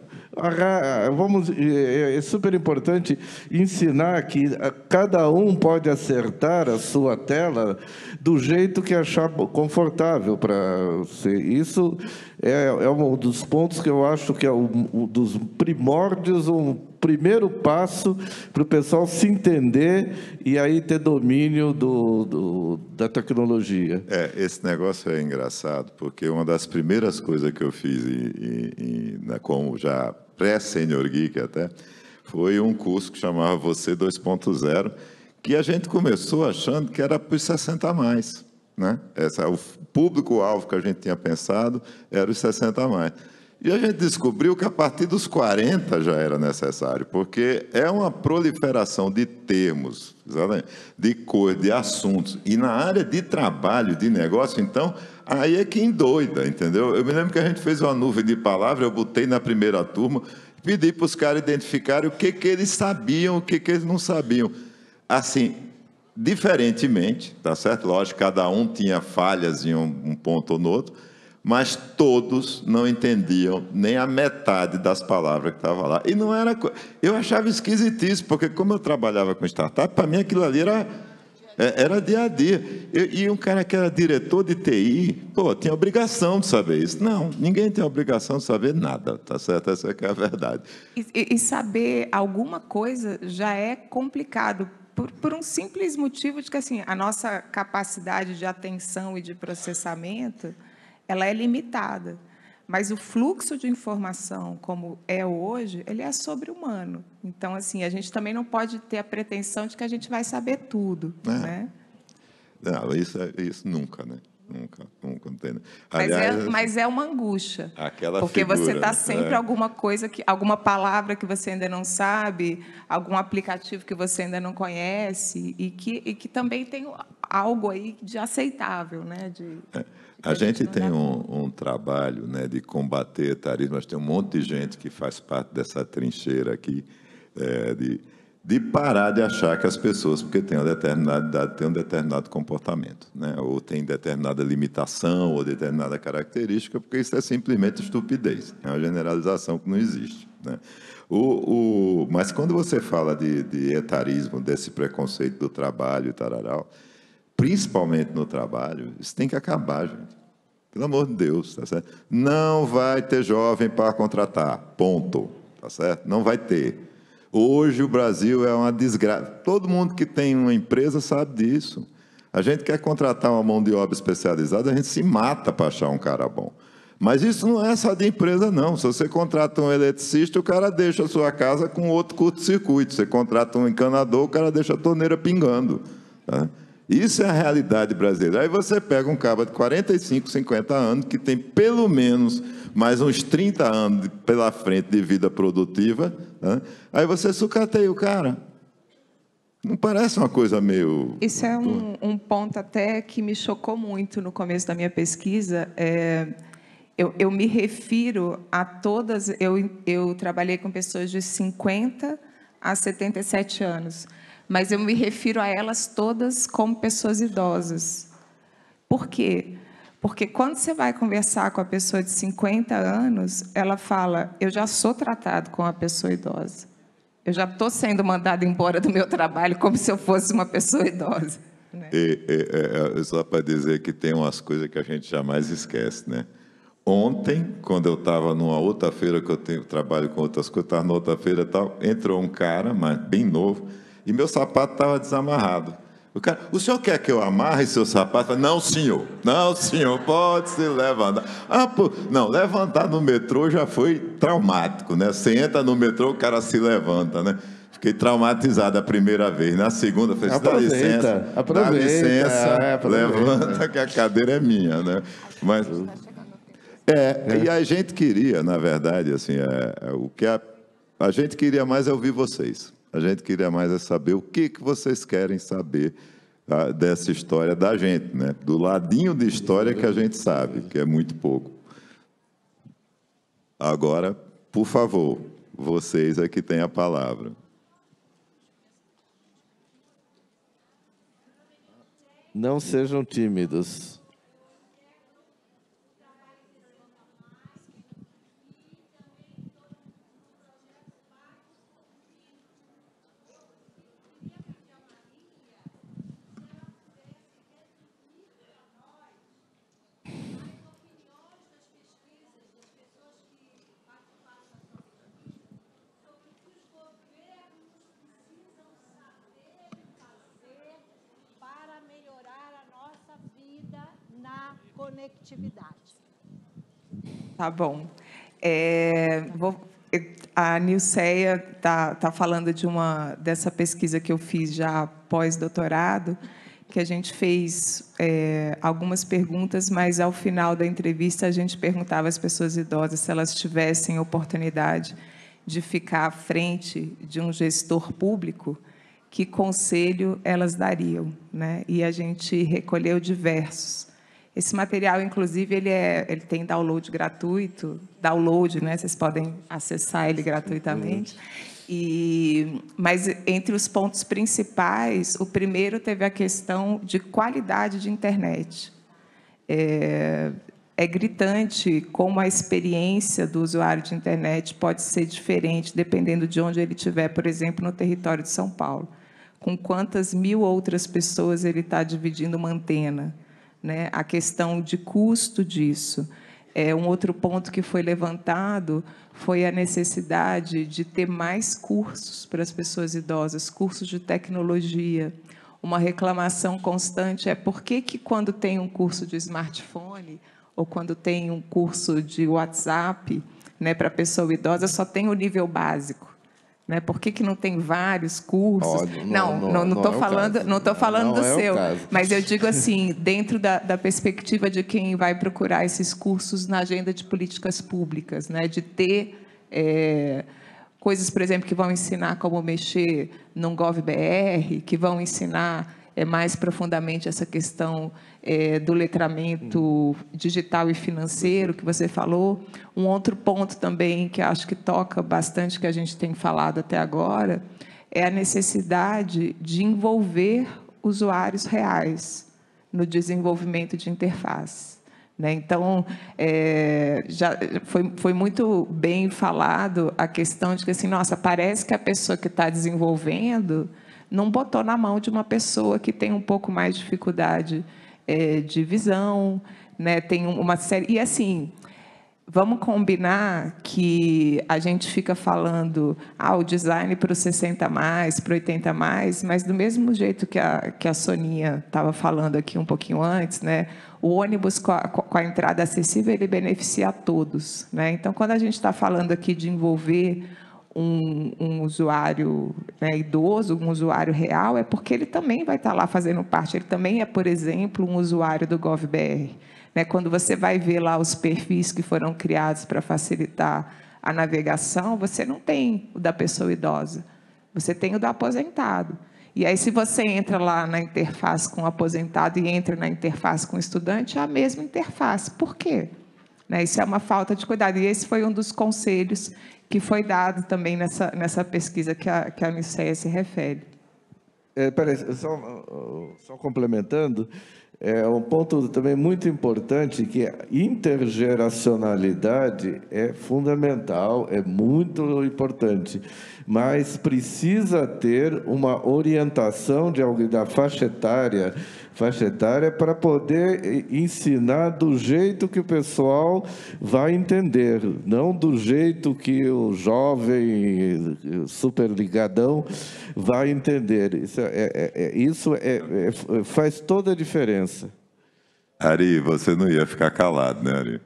E: É super importante ensinar que cada um pode acertar a sua tela do jeito que achar confortável para você. Isso é um dos pontos que eu acho que é um dos primórdios, um primeiro passo para o pessoal se entender e aí ter domínio da tecnologia.
B: Esse negócio é engraçado, porque uma das primeiras coisas que eu fiz, como já pré-Senior Geek até, foi um curso que chamava Você 2.0, que a gente começou achando que era para os 60+, né? O público-alvo que a gente tinha pensado era os 60+. E a gente descobriu que a partir dos 40 já era necessário, porque é uma proliferação de termos, de coisas, de assuntos. E na área de trabalho, de negócio, então, aí é que endoida, entendeu? Eu me lembro que a gente fez uma nuvem de palavras, eu botei na primeira turma, pedi para os caras identificarem o que eles sabiam, o que eles não sabiam. Assim, diferentemente, tá certo? Lógico, cada um tinha falhas em um ponto ou no outro, mas todos não entendiam nem a metade das palavras que estavam lá. E não era... Eu achava esquisitíssimo, porque como eu trabalhava com startup, para mim aquilo ali era dia a dia. E um cara que era diretor de TI, tinha obrigação de saber isso. Não, ninguém tem obrigação de saber nada, tá certo? Essa é a verdade.
D: E saber alguma coisa já é complicado, por um simples motivo de que assim, a nossa capacidade de atenção e de processamento ela é limitada, mas o fluxo de informação, como é hoje, ele é sobre-humano. Então, assim, a gente também não pode ter a pretensão de que a gente vai saber tudo, né?
B: Não, isso nunca, né? Nunca não tem.
D: Mas é uma angústia, porque
B: figura,
D: você está sempre alguma palavra que você ainda não sabe, algum aplicativo que você ainda não conhece e que também tem algo aí de aceitável, né?
B: A gente tem um trabalho, né, de combater etarismo, mas tem um monte de gente que faz parte dessa trincheira aqui, de parar de achar que as pessoas, porque têm uma determinada idade, têm um determinado comportamento, né, ou tem determinada limitação, ou determinada característica, porque isso é simplesmente estupidez, é uma generalização que não existe, né? Mas quando você fala de etarismo, desse preconceito do trabalho e tararau, principalmente no trabalho, isso tem que acabar, gente. Pelo amor de Deus, tá certo? Não vai ter jovem para contratar, ponto, tá certo? Não vai ter. Hoje o Brasil é uma desgraça. Todo mundo que tem uma empresa sabe disso. A gente quer contratar uma mão de obra especializada, a gente se mata para achar um cara bom. Mas isso não é só de empresa, não. Se você contrata um eletricista, o cara deixa a sua casa com outro curto-circuito. Você contrata um encanador, o cara deixa a torneira pingando, tá? Isso é a realidade brasileira. Aí você pega um cara de 45, 50 anos, que tem pelo menos mais uns 30 anos pela frente de vida produtiva, né? Aí você sucateia o cara. Não parece uma coisa meio...
D: Isso é um ponto até que me chocou muito no começo da minha pesquisa. Eu me refiro a todas... Eu trabalhei com pessoas de 50 a 77 anos. Mas eu me refiro a elas todas como pessoas idosas. Por quê? Porque quando você vai conversar com a pessoa de 50 anos, ela fala, eu já sou tratado como uma pessoa idosa. Eu já estou sendo mandada embora do meu trabalho como se eu fosse uma pessoa idosa. Né?
B: Só para dizer que tem umas coisas que a gente jamais esquece, né? Ontem, quando eu estava numa outra feira, que eu trabalho com outras coisas, estava na outra feira e tal, entrou um cara, mas bem novo, e meu sapato estava desamarrado. O senhor quer que eu amarre seu sapato? Não, senhor, pode se levantar. Não, levantar no metrô já foi traumático, né? Você entra no metrô, o cara se levanta, né? Fiquei traumatizado a primeira vez. Na segunda, falei, dá licença, levanta que a cadeira é minha, né? Mas, e a gente queria, na verdade, assim, o que a gente queria mais é ouvir vocês. A gente queria mais saber o que vocês querem saber dessa história da gente, né? Do ladinho de história que a gente sabe, que é muito pouco. Agora, por favor, vocês é que têm a palavra.
E: Não sejam tímidos.
F: Conectividade.
D: Tá bom. A Nilceia está falando dessa pesquisa que eu fiz já pós-doutorado, que a gente fez algumas perguntas, mas ao final da entrevista a gente perguntava às pessoas idosas se elas tivessem oportunidade de ficar à frente de um gestor público, que conselho elas dariam, né? E a gente recolheu diversos. Esse material, inclusive, ele tem download gratuito, né? Vocês podem acessar ele gratuitamente. Mas, entre os pontos principais, o primeiro teve a questão de qualidade de internet. É gritante como a experiência do usuário de internet pode ser diferente, dependendo de onde ele estiver, por exemplo, no território de São Paulo. Com quantas mil outras pessoas ele está dividindo uma antena, né? A questão de custo disso. Um outro ponto que foi levantado foi a necessidade de ter mais cursos para as pessoas idosas, cursos de tecnologia. Uma reclamação constante é por que quando tem um curso de smartphone ou quando tem um curso de WhatsApp, né, para a pessoa idosa, só tem o nível básico. Né? Por que não tem vários cursos? Não estou falando do seu, mas eu digo assim, dentro da perspectiva de quem vai procurar esses cursos na agenda de políticas públicas, né? De ter coisas, por exemplo, que vão ensinar como mexer num GovBR, que vão ensinar mais profundamente essa questão do letramento digital e financeiro, que você falou. Um outro ponto também, que acho que toca bastante, que a gente tem falado até agora, é a necessidade de envolver usuários reais no desenvolvimento de interface. Né? Então, já foi muito bem falado a questão de que, assim, nossa, parece que a pessoa que está desenvolvendo não botou na mão de uma pessoa que tem um pouco mais de dificuldade de visão, né? Tem uma série... E, assim, vamos combinar que a gente fica falando o design para os 60+, para 80+, mas do mesmo jeito que a Soninha estava falando aqui um pouquinho antes, né? O ônibus com a entrada acessível, ele beneficia a todos, né? Então, quando a gente está falando aqui de envolver um usuário, né, idoso, um usuário real, é porque ele também vai estar lá fazendo parte. Ele também é, por exemplo, um usuário do GovBR. Né? Quando você vai ver lá os perfis que foram criados para facilitar a navegação, você não tem o da pessoa idosa, você tem o do aposentado. E aí, se você entra lá na interface com o aposentado e entra na interface com o estudante, é a mesma interface. Por quê? Né? Isso é uma falta de cuidado. E esse foi um dos conselhos que foi dado também nessa pesquisa que a Nilceia se refere.
E: Peraí, só complementando, um ponto também muito importante, que a intergeracionalidade é fundamental, é muito importante, mas precisa ter uma orientação da faixa etária para poder ensinar do jeito que o pessoal vai entender, não do jeito que o jovem super ligadão vai entender. Isso faz toda a diferença.
B: Ari, você não ia ficar calado, né, Ari?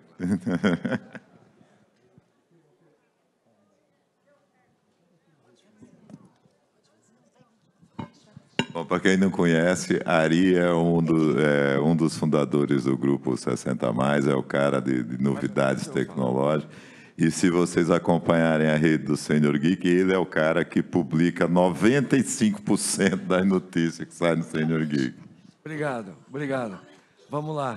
B: Bom, para quem não conhece, Ari é um dos fundadores do grupo 60+, é o cara de novidades tecnológicas. E se vocês acompanharem a rede do Senior Geek, ele é o cara que publica 95% das notícias que saem no Senior Geek.
G: Obrigado, obrigado. Vamos lá.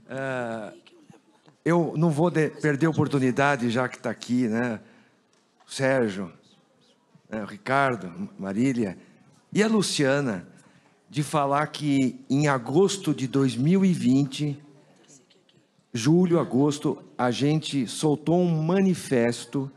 G: Eu não vou perder a oportunidade, já que está aqui, né? O Sérgio, o Ricardo, Marília e a Luciana, de falar que em agosto de 2020, julho, agosto, a gente soltou um manifesto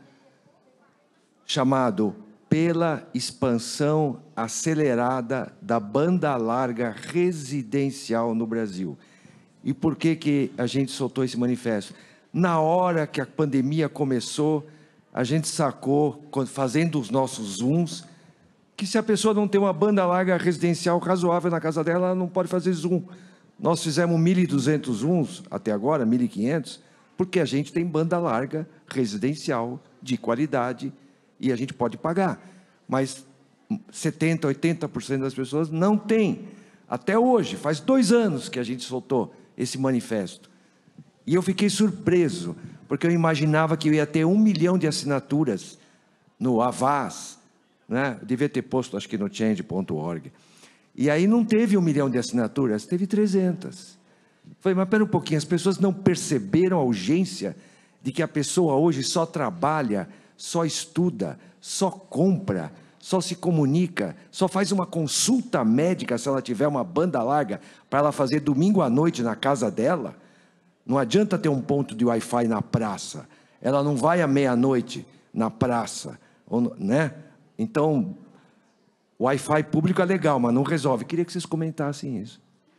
G: chamado Pela Expansão Acelerada da Banda Larga Residencial no Brasil. E por que a gente soltou esse manifesto? Na hora que a pandemia começou, a gente sacou, fazendo os nossos Zooms, que se a pessoa não tem uma banda larga residencial razoável na casa dela, ela não pode fazer Zoom. Nós fizemos 1.200 Zooms até agora, 1.500, porque a gente tem banda larga residencial de qualidade e a gente pode pagar. Mas 70%, 80% das pessoas não tem. Até hoje, faz 2 anos que a gente soltou esse manifesto. E eu fiquei surpreso, porque eu imaginava que eu ia ter 1 milhão de assinaturas no Avaz, né? Eu devia ter posto, acho que no change.org. E aí não teve 1 milhão de assinaturas, teve 300. Falei, mas espera um pouquinho, as pessoas não perceberam a urgência de que a pessoa hoje só trabalha, só estuda, só compra, só se comunica, só faz uma consulta médica se ela tiver uma banda larga para ela fazer domingo à noite na casa dela. Não adianta ter um ponto de Wi-Fi na praça. Ela não vai à meia-noite na praça, né? Então, o Wi-Fi público é legal, mas não resolve. Queria que vocês comentassem isso.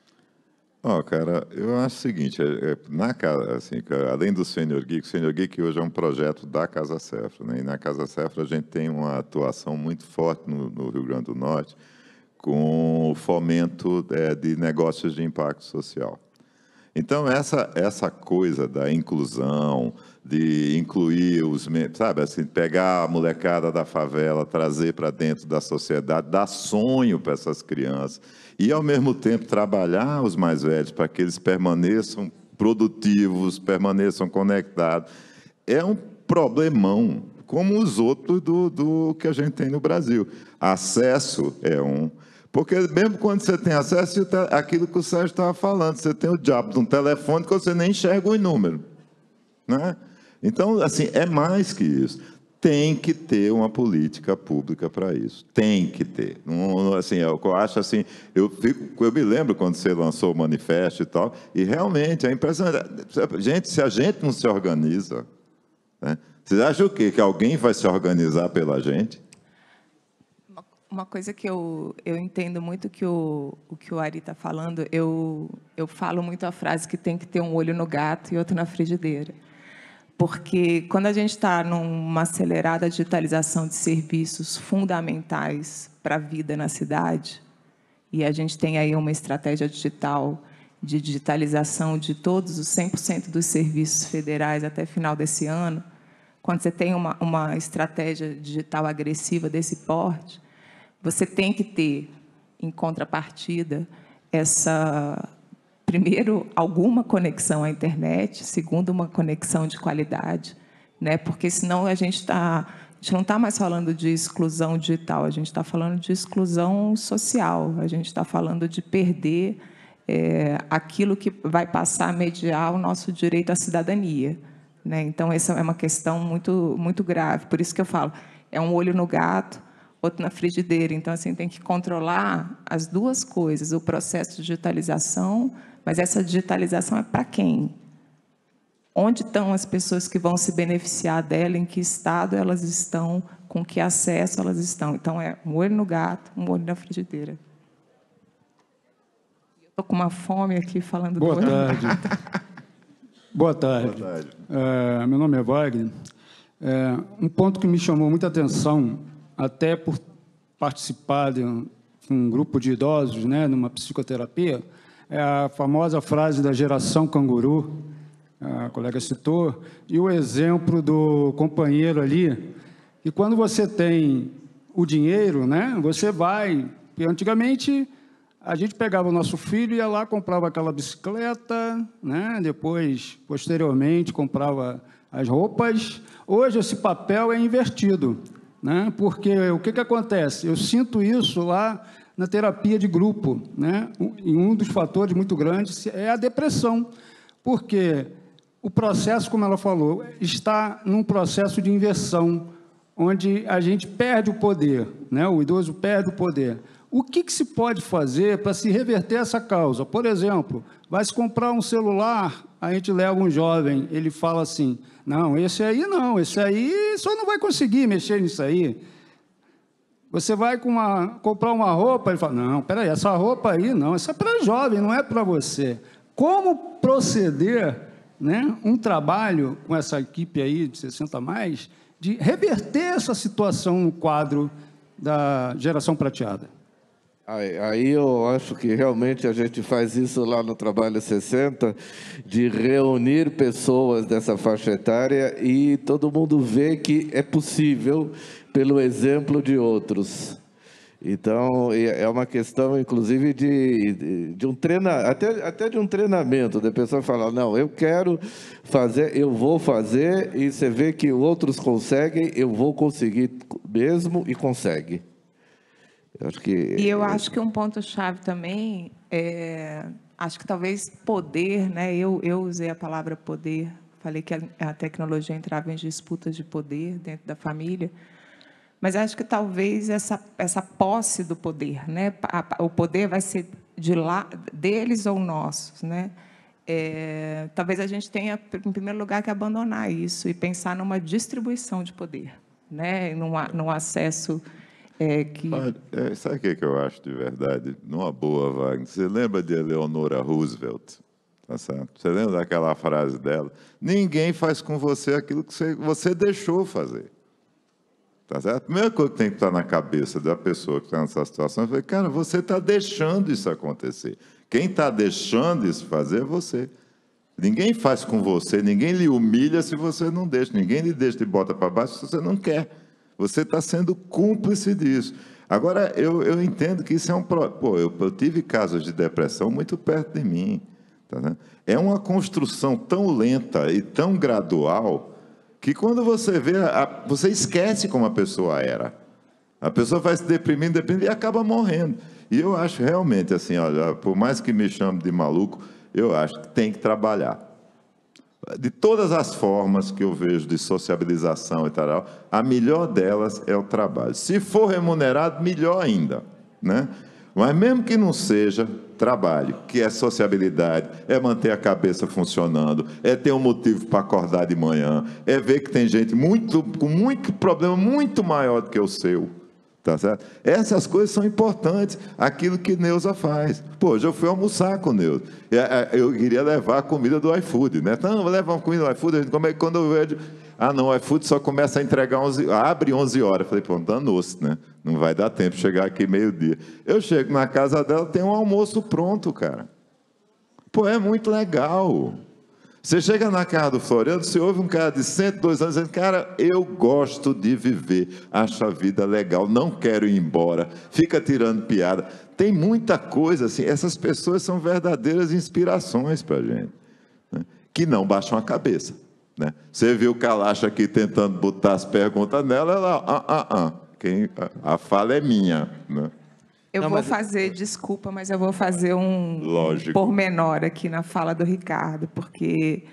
B: Cara, eu acho o seguinte, na casa, assim, além do Senior Geek, o Senior Geek hoje é um projeto da Casa Cefra, né? E na Casa Cefra a gente tem uma atuação muito forte no Rio Grande do Norte com o fomento de negócios de impacto social. Então, essa coisa da inclusão, de incluir os, sabe, assim, pegar a molecada da favela, trazer para dentro da sociedade, dar sonho para essas crianças e, ao mesmo tempo, trabalhar os mais velhos para que eles permaneçam produtivos, permaneçam conectados, é um problemão, como os outros do que a gente tem no Brasil. Acesso é um... Porque mesmo quando você tem acesso, aquilo que o Sérgio estava falando, você tem o diabo de um telefone que você nem enxerga os números, né? Então, assim, é mais que isso. Tem que ter uma política pública para isso. Tem que ter. Não, assim, eu acho assim, eu me lembro quando você lançou o manifesto e tal, e realmente é impressionante. Gente, se a gente não se organiza, né? Vocês acham o quê? Que alguém vai se organizar pela gente?
D: Uma coisa que eu entendo muito que o Ari está falando, eu falo muito a frase que tem que ter um olho no gato e outro na frigideira. Porque quando a gente está numa acelerada digitalização de serviços fundamentais para a vida na cidade, e a gente tem aí uma estratégia digital de digitalização de todos os 100% dos serviços federais até final desse ano, quando você tem uma estratégia digital agressiva desse porte, você tem que ter, em contrapartida, primeiro, alguma conexão à internet, segundo, uma conexão de qualidade, né? Porque senão a gente não está mais falando de exclusão digital, a gente está falando de exclusão social, a gente está falando de perder aquilo que vai passar a mediar o nosso direito à cidadania, né? Então, essa é uma questão muito, muito grave. Por isso que eu falo, é um olho no gato, outro na frigideira. Então, assim, tem que controlar as duas coisas, o processo de digitalização, mas essa digitalização é para quem? Onde estão as pessoas que vão se beneficiar dela, em que estado elas estão, com que acesso elas estão. Então, é um olho no gato, um olho na frigideira. Estou com uma fome aqui falando do olho no gato.
H: Boa tarde. Boa tarde. Meu nome é Wagner. Um ponto que me chamou muita atenção, até por participar de um grupo de idosos, né, numa psicoterapia, é a famosa frase da geração canguru, a colega citou, e o exemplo do companheiro ali, que quando você tem o dinheiro, né, você vai, porque antigamente a gente pegava o nosso filho e ia lá, comprava aquela bicicleta, né, depois, posteriormente, comprava As roupas, hoje esse papel é invertido, né? Porque o que acontece? Eu sinto isso lá na terapia de grupo, né? E um dos fatores muito grandes é a depressão, porque o processo, como ela falou, está num processo de inversão, onde a gente perde o poder, né? O idoso perde o poder. O que se pode fazer para se reverter essa causa? Por exemplo, vai se comprar um celular, a gente leva um jovem, ele fala assim, não, esse aí só não vai conseguir mexer nisso aí. Você vai comprar uma roupa, ele fala, não, peraí, essa roupa aí não, essa é para jovem, não é para você. Como proceder, né, um trabalho com essa equipe aí de 60 mais, de reverter essa situação no quadro da geração prateada?
E: Aí eu acho que realmente a gente faz isso lá no Trabalho 60, de reunir pessoas dessa faixa etária e todo mundo vê que é possível pelo exemplo de outros. Então, é uma questão, inclusive, de um até de um treinamento, da pessoa falar, não, eu quero fazer, eu vou fazer, e você vê que outros conseguem, eu vou conseguir mesmo, e consegue.
D: Eu acho que um ponto-chave também acho que talvez poder, né? Eu usei a palavra poder, falei que a tecnologia entrava em disputas de poder dentro da família, mas acho que talvez essa posse do poder, né? O poder vai ser deles ou nossos, né? Talvez a gente tenha, em primeiro lugar, que abandonar isso e pensar numa distribuição de poder, né? Num acesso
B: sabe o que eu acho de verdade? Numa boa, Wagner. Você lembra de Eleonora Roosevelt? Tá certo? Você lembra daquela frase dela? Ninguém faz com você aquilo que você deixou fazer. Tá certo? A primeira coisa que tem que estar na cabeça da pessoa que está nessa situação é, cara, você está deixando isso acontecer. Quem está deixando isso fazer é você. Ninguém faz com você, ninguém lhe humilha se você não deixa, ninguém lhe deixa de bota para baixo se você não quer. Você está sendo cúmplice disso. Agora, eu entendo que isso é eu tive casos de depressão muito perto de mim. Tá, né? É uma construção tão lenta e tão gradual que quando você vê, você esquece como a pessoa era. A pessoa vai se deprimindo e acaba morrendo. E eu acho realmente assim, olha, por mais que me chame de maluco, eu acho que tem que trabalhar. De todas as formas que eu vejo de sociabilização e tal, a melhor delas é o trabalho. Se for remunerado, melhor ainda, né? Mas mesmo que não seja, trabalho, que é sociabilidade, é manter a cabeça funcionando, é ter um motivo para acordar de manhã, é ver que tem gente com muito problema, muito maior do que o seu. Tá certo? Essas coisas são importantes, aquilo que Neuza faz. Pô, hoje eu fui almoçar com Neuza. Eu queria levar a comida do iFood, né? Então, vou levar uma comida do iFood, quando eu vejo... não, o iFood só começa a entregar abre 11 horas. Eu falei, pô, danou-se, né? Não vai dar tempo de chegar aqui meio-dia. Eu chego na casa dela, tem um almoço pronto, cara. Pô, é muito legal. Você chega na casa do Floriano, você ouve um cara de 102 anos dizendo, cara, eu gosto de viver, acho a vida legal, não quero ir embora, fica tirando piada. Tem muita coisa assim, essas pessoas são verdadeiras inspirações para a gente, né? Que não baixam a cabeça, né? Você viu o Kalash aqui tentando botar as perguntas nela, ela, a fala é minha, né?
D: Desculpa, mas eu vou fazer um pormenor aqui na fala do Ricardo, porque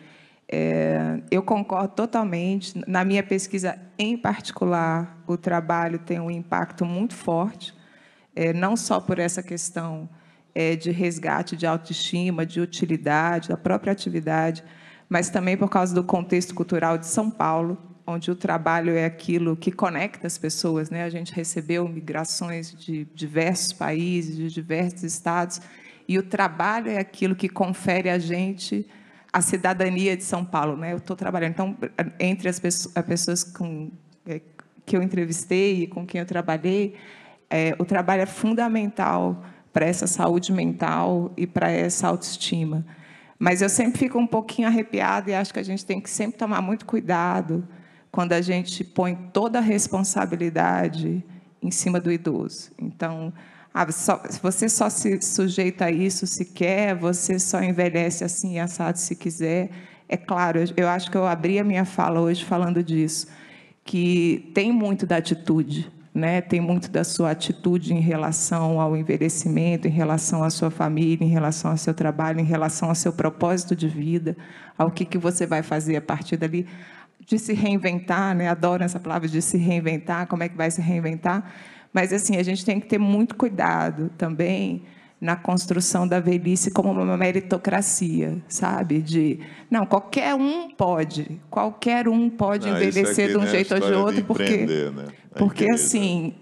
D: eu concordo totalmente. Na minha pesquisa, em particular, o trabalho tem um impacto muito forte, não só por essa questão de resgate de autoestima, de utilidade, da própria atividade, mas também por causa do contexto cultural de São Paulo, onde o trabalho é aquilo que conecta as pessoas, né? A gente recebeu migrações de diversos países, de diversos estados, e o trabalho é aquilo que confere a gente a cidadania de São Paulo, né? Eu estou trabalhando. Então, entre as pessoas que eu entrevistei e com quem eu trabalhei, o trabalho é fundamental para essa saúde mental e para essa autoestima. Mas eu sempre fico um pouquinho arrepiada e acho que a gente tem que sempre tomar muito cuidado quando a gente põe toda a responsabilidade em cima do idoso. Então, você só se sujeita a isso se quer, você só envelhece assim, assado, se quiser. É claro, eu acho que eu abri a minha fala hoje falando disso, que tem muito da atitude, né? Tem muito da sua atitude em relação ao envelhecimento, em relação à sua família, em relação ao seu trabalho, em relação ao seu propósito de vida, ao que você vai fazer a partir dali, de se reinventar, né? Adoro essa palavra de se reinventar, como é que vai se reinventar. Mas, assim, a gente tem que ter muito cuidado também na construção da velhice como uma meritocracia, sabe? Não, qualquer um pode envelhecer de um jeito ou de outro, porque assim,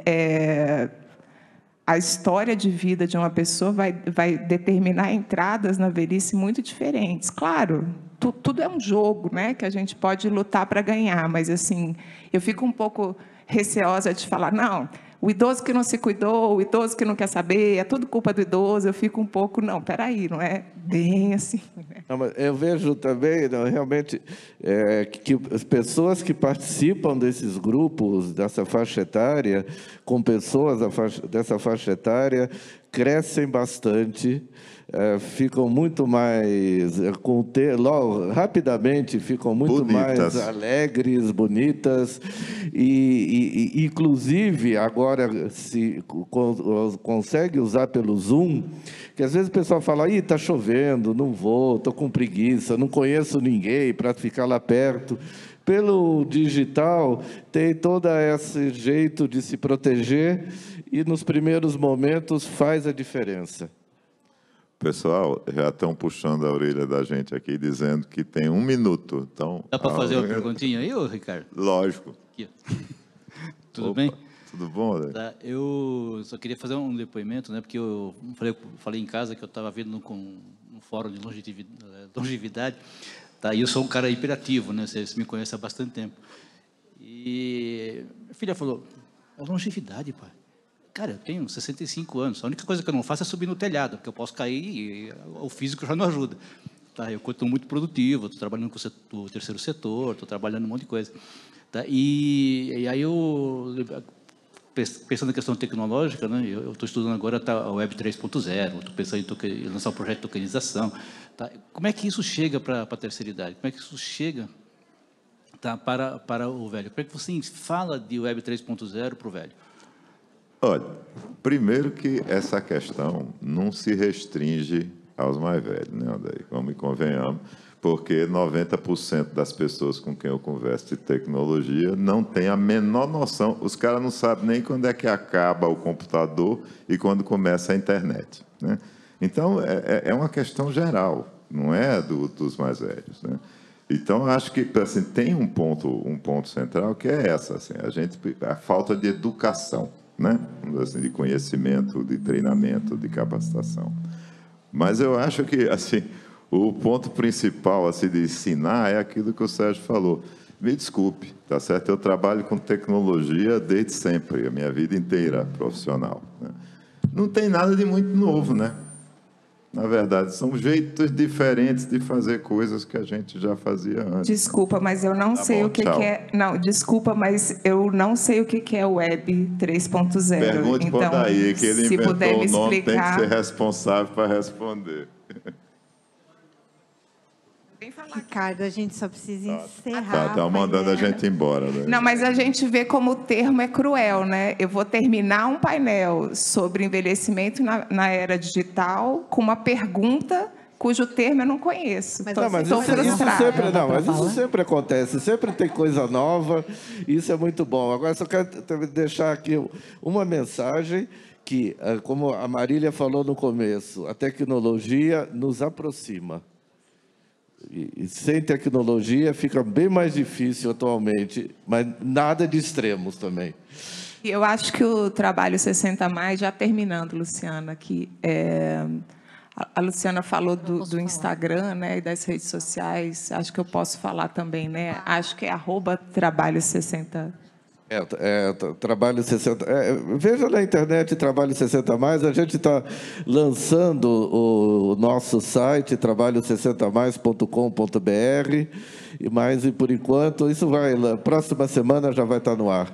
D: a história de vida de uma pessoa vai determinar entradas na velhice muito diferentes. Claro, tudo é um jogo, né, que a gente pode lutar para ganhar, mas assim, eu fico um pouco receosa de falar, não, o idoso que não se cuidou, o idoso que não quer saber, é tudo culpa do idoso. Eu fico um pouco, não, peraí, não é bem assim. Né?
E: Não, mas eu vejo também, realmente, que as pessoas que participam desses grupos, dessa faixa etária, com pessoas dessa faixa etária, crescem bastante, ficam muito mais, rapidamente ficam muito
B: bonitas.
E: mais alegres, bonitas, e inclusive agora se consegue usar pelo Zoom, que às vezes o pessoal fala, está chovendo, não vou, estou com preguiça, não conheço ninguém para ficar lá perto. Pelo digital, tem todo esse jeito de se proteger e, nos primeiros momentos, faz a diferença.
B: Pessoal, já estão puxando a orelha da gente aqui, dizendo que tem 1 minuto. Então,
I: dá para fazer uma perguntinha aí, Ricardo?
B: Lógico.
I: Aqui, tudo bem?
B: Tudo bom, André?
I: Tá, eu só queria fazer um depoimento, né? Porque eu falei em casa que eu estava vendo com um fórum de longevidade. Tá, e eu sou um cara hiperativo, né? Você me conhece há bastante tempo. E minha filha falou, a longevidade, pai. Cara, eu tenho 65 anos. A única coisa que eu não faço é subir no telhado, porque eu posso cair e o físico já não ajuda. Tá, eu estou muito produtivo, estou trabalhando com o terceiro setor, estou trabalhando um monte de coisa. Tá, e aí eu, pensando na questão tecnológica, né? Eu estou estudando agora a Web 3.0, estou pensando em lançar um projeto de tokenização. Tá? Como é que isso chega para a terceira idade? Como é que isso chega, tá, para o velho? Como é que você fala de Web 3.0 para o velho?
B: Olha, primeiro que essa questão não se restringe aos mais velhos, né, André? Vamos e convenhamos, porque 90% das pessoas com quem eu converso de tecnologia não tem a menor noção, os caras não sabem nem quando é que acaba o computador e quando começa a internet, né? Então, é uma questão geral, não é dos mais velhos, né? Então, acho que assim, tem um ponto central que é essa, assim, a falta de educação, né? Assim, de conhecimento, de treinamento, de capacitação. Mas eu acho que assim, o ponto principal assim, de ensinar é aquilo que o Sérgio falou. Me desculpe, tá certo? Eu trabalho com tecnologia desde sempre, a minha vida inteira profissional, né? Não tem nada de muito novo, né? Na verdade, são jeitos diferentes de fazer coisas que a gente já fazia antes.
D: Desculpa, mas eu não sei o que é... Não, desculpa, mas eu não sei o que é Web 3.0.
B: Pergunte
D: então,
B: para Daí, que ele inventou o nome,
D: explicar...
B: tem que ser responsável para responder.
A: Ricardo, a gente só precisa encerrar.
B: Tá mandando a gente embora. Né?
D: Não, mas a gente vê como o termo é cruel, né? Eu vou terminar um painel sobre envelhecimento na era digital com uma pergunta cujo termo eu não conheço.
E: Mas isso sempre acontece, sempre tem coisa nova, isso é muito bom. Agora, só quero deixar aqui uma mensagem que, como a Marília falou no começo, a tecnologia nos aproxima. E sem tecnologia fica bem mais difícil atualmente, mas nada de extremos também.
D: Eu acho que o trabalho 60+, já terminando, Luciana, aqui, a Luciana falou do Instagram, né, e das redes sociais, acho que eu posso falar também, né? Acho que é @trabalho60.
E: Trabalho 60. Veja na internet Trabalho 60+, a gente está lançando o nosso site, trabalho60mais.com.br, mas por enquanto, isso vai, próxima semana já vai estar no ar.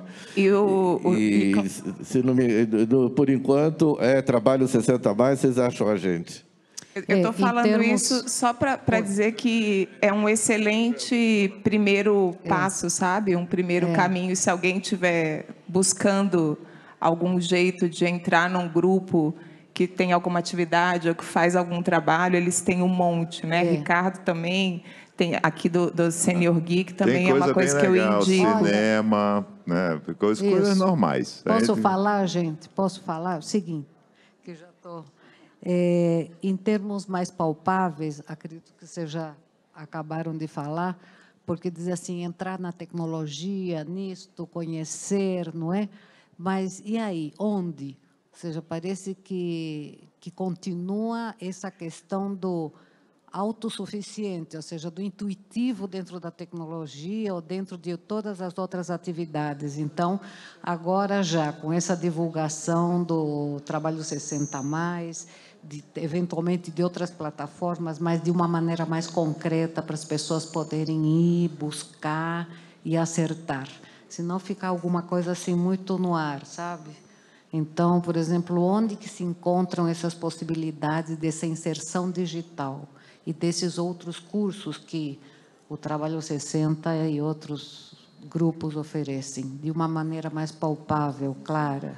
E: Por enquanto, Trabalho 60+, vocês acham a gente?
D: Eu estou falando isso só para dizer que é um excelente primeiro passo, sabe? Um primeiro caminho. Se alguém estiver buscando algum jeito de entrar num grupo que tem alguma atividade ou que faz algum trabalho, eles têm um monte, né? Ricardo também tem aqui do Senior Geek também, é uma coisa que legal, eu indico.
B: Cinema, né? Coisas normais.
F: Posso falar, gente? Posso falar? O seguinte, que eu já estou... em termos mais palpáveis, acredito que vocês já acabaram de falar, porque diz assim, entrar na tecnologia, nisto, conhecer, não é? Mas e aí, onde? Ou seja, parece que continua essa questão do autossuficiente, ou seja, do intuitivo dentro da tecnologia ou dentro de todas as outras atividades. Então, agora já, com essa divulgação do Trabalho 60+, eventualmente de outras plataformas, mas de uma maneira mais concreta para as pessoas poderem ir, buscar e acertar. Senão fica alguma coisa assim muito no ar, sabe? Então, por exemplo, onde que se encontram essas possibilidades dessa inserção digital e desses outros cursos que o Trabalho 60 e outros grupos oferecem, de uma maneira mais palpável, clara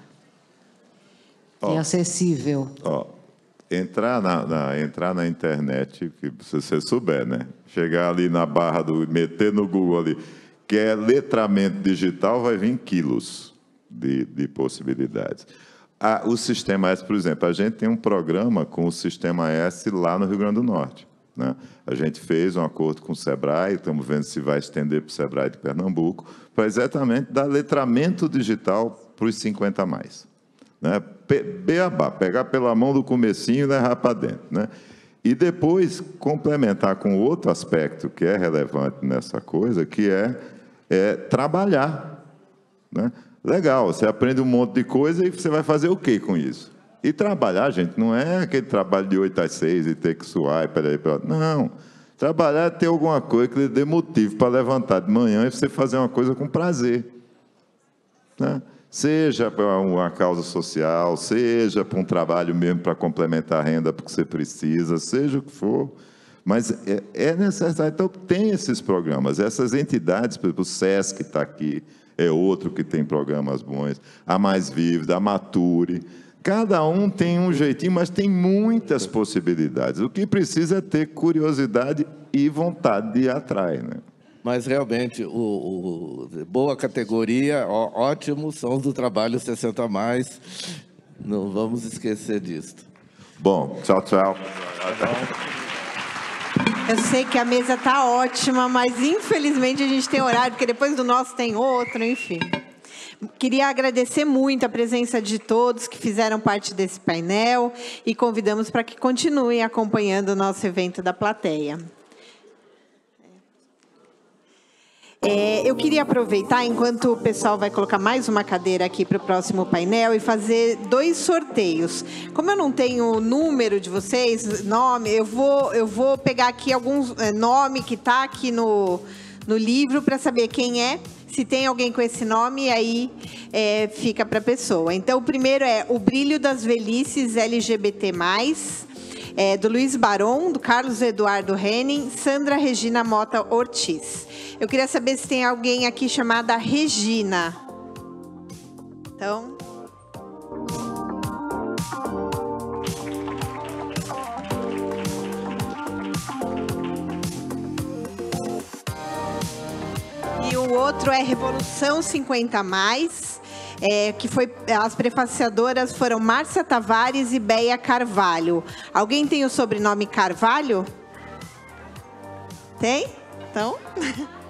F: e acessível?
B: Entrar na internet, que se você souber, né? Chegar ali na barra meter no Google ali, que é letramento digital, vai vir quilos de possibilidades. O Sistema S, por exemplo, a gente tem um programa com o Sistema S lá no Rio Grande do Norte, né? A gente fez um acordo com o SEBRAE, estamos vendo se vai estender para o SEBRAE de Pernambuco, para exatamente dar letramento digital para os 50+. Né? Beabá, pegar pela mão do comecinho e levar para dentro, né? E depois complementar com outro aspecto que é relevante nessa coisa, que é trabalhar, né? Legal, você aprende um monte de coisa e você vai fazer o quê com isso? E trabalhar, gente, não é aquele trabalho de 8 às 6 e ter que suar e para aí para lá. Não, trabalhar é ter alguma coisa que lhe dê motivo para levantar de manhã e você fazer uma coisa com prazer, né? Seja para uma causa social, seja para um trabalho mesmo para complementar a renda porque você precisa, seja o que for. Mas é necessário. Então, tem esses programas, essas entidades, por exemplo, o SESC está aqui, é outro que tem programas bons, a Mais Viva, a Mature. Cada um tem um jeitinho, mas tem muitas possibilidades. O que precisa é ter curiosidade e vontade de ir atrás, né?
E: Mas, realmente, boa categoria, ótimo, são do Trabalho 60+. Não vamos esquecer disso.
B: Bom, tchau, tchau.
A: Eu sei que a mesa está ótima, mas, infelizmente, a gente tem horário, porque depois do nosso tem outro, enfim. Queria agradecer muito a presença de todos que fizeram parte desse painel e convidamos para que continuem acompanhando o nosso evento da plateia. Eu queria aproveitar, enquanto o pessoal vai colocar mais uma cadeira aqui para o próximo painel, e fazer 2 sorteios. Como eu não tenho o número de vocês, nome, eu vou pegar aqui alguns nome que está aqui no livro para saber quem é. Se tem alguém com esse nome, aí fica para a pessoa. Então, o primeiro é O Brilho das Velhices LGBT+, do Luiz Baron, do Carlos Eduardo Henning, Sandra Regina Mota Ortiz. Eu queria saber se tem alguém aqui chamada Regina. Então... E o outro é Revolução 50+, que foi, as prefaciadoras foram Márcia Tavares e Beia Carvalho. Alguém tem o sobrenome Carvalho? Tem? Então...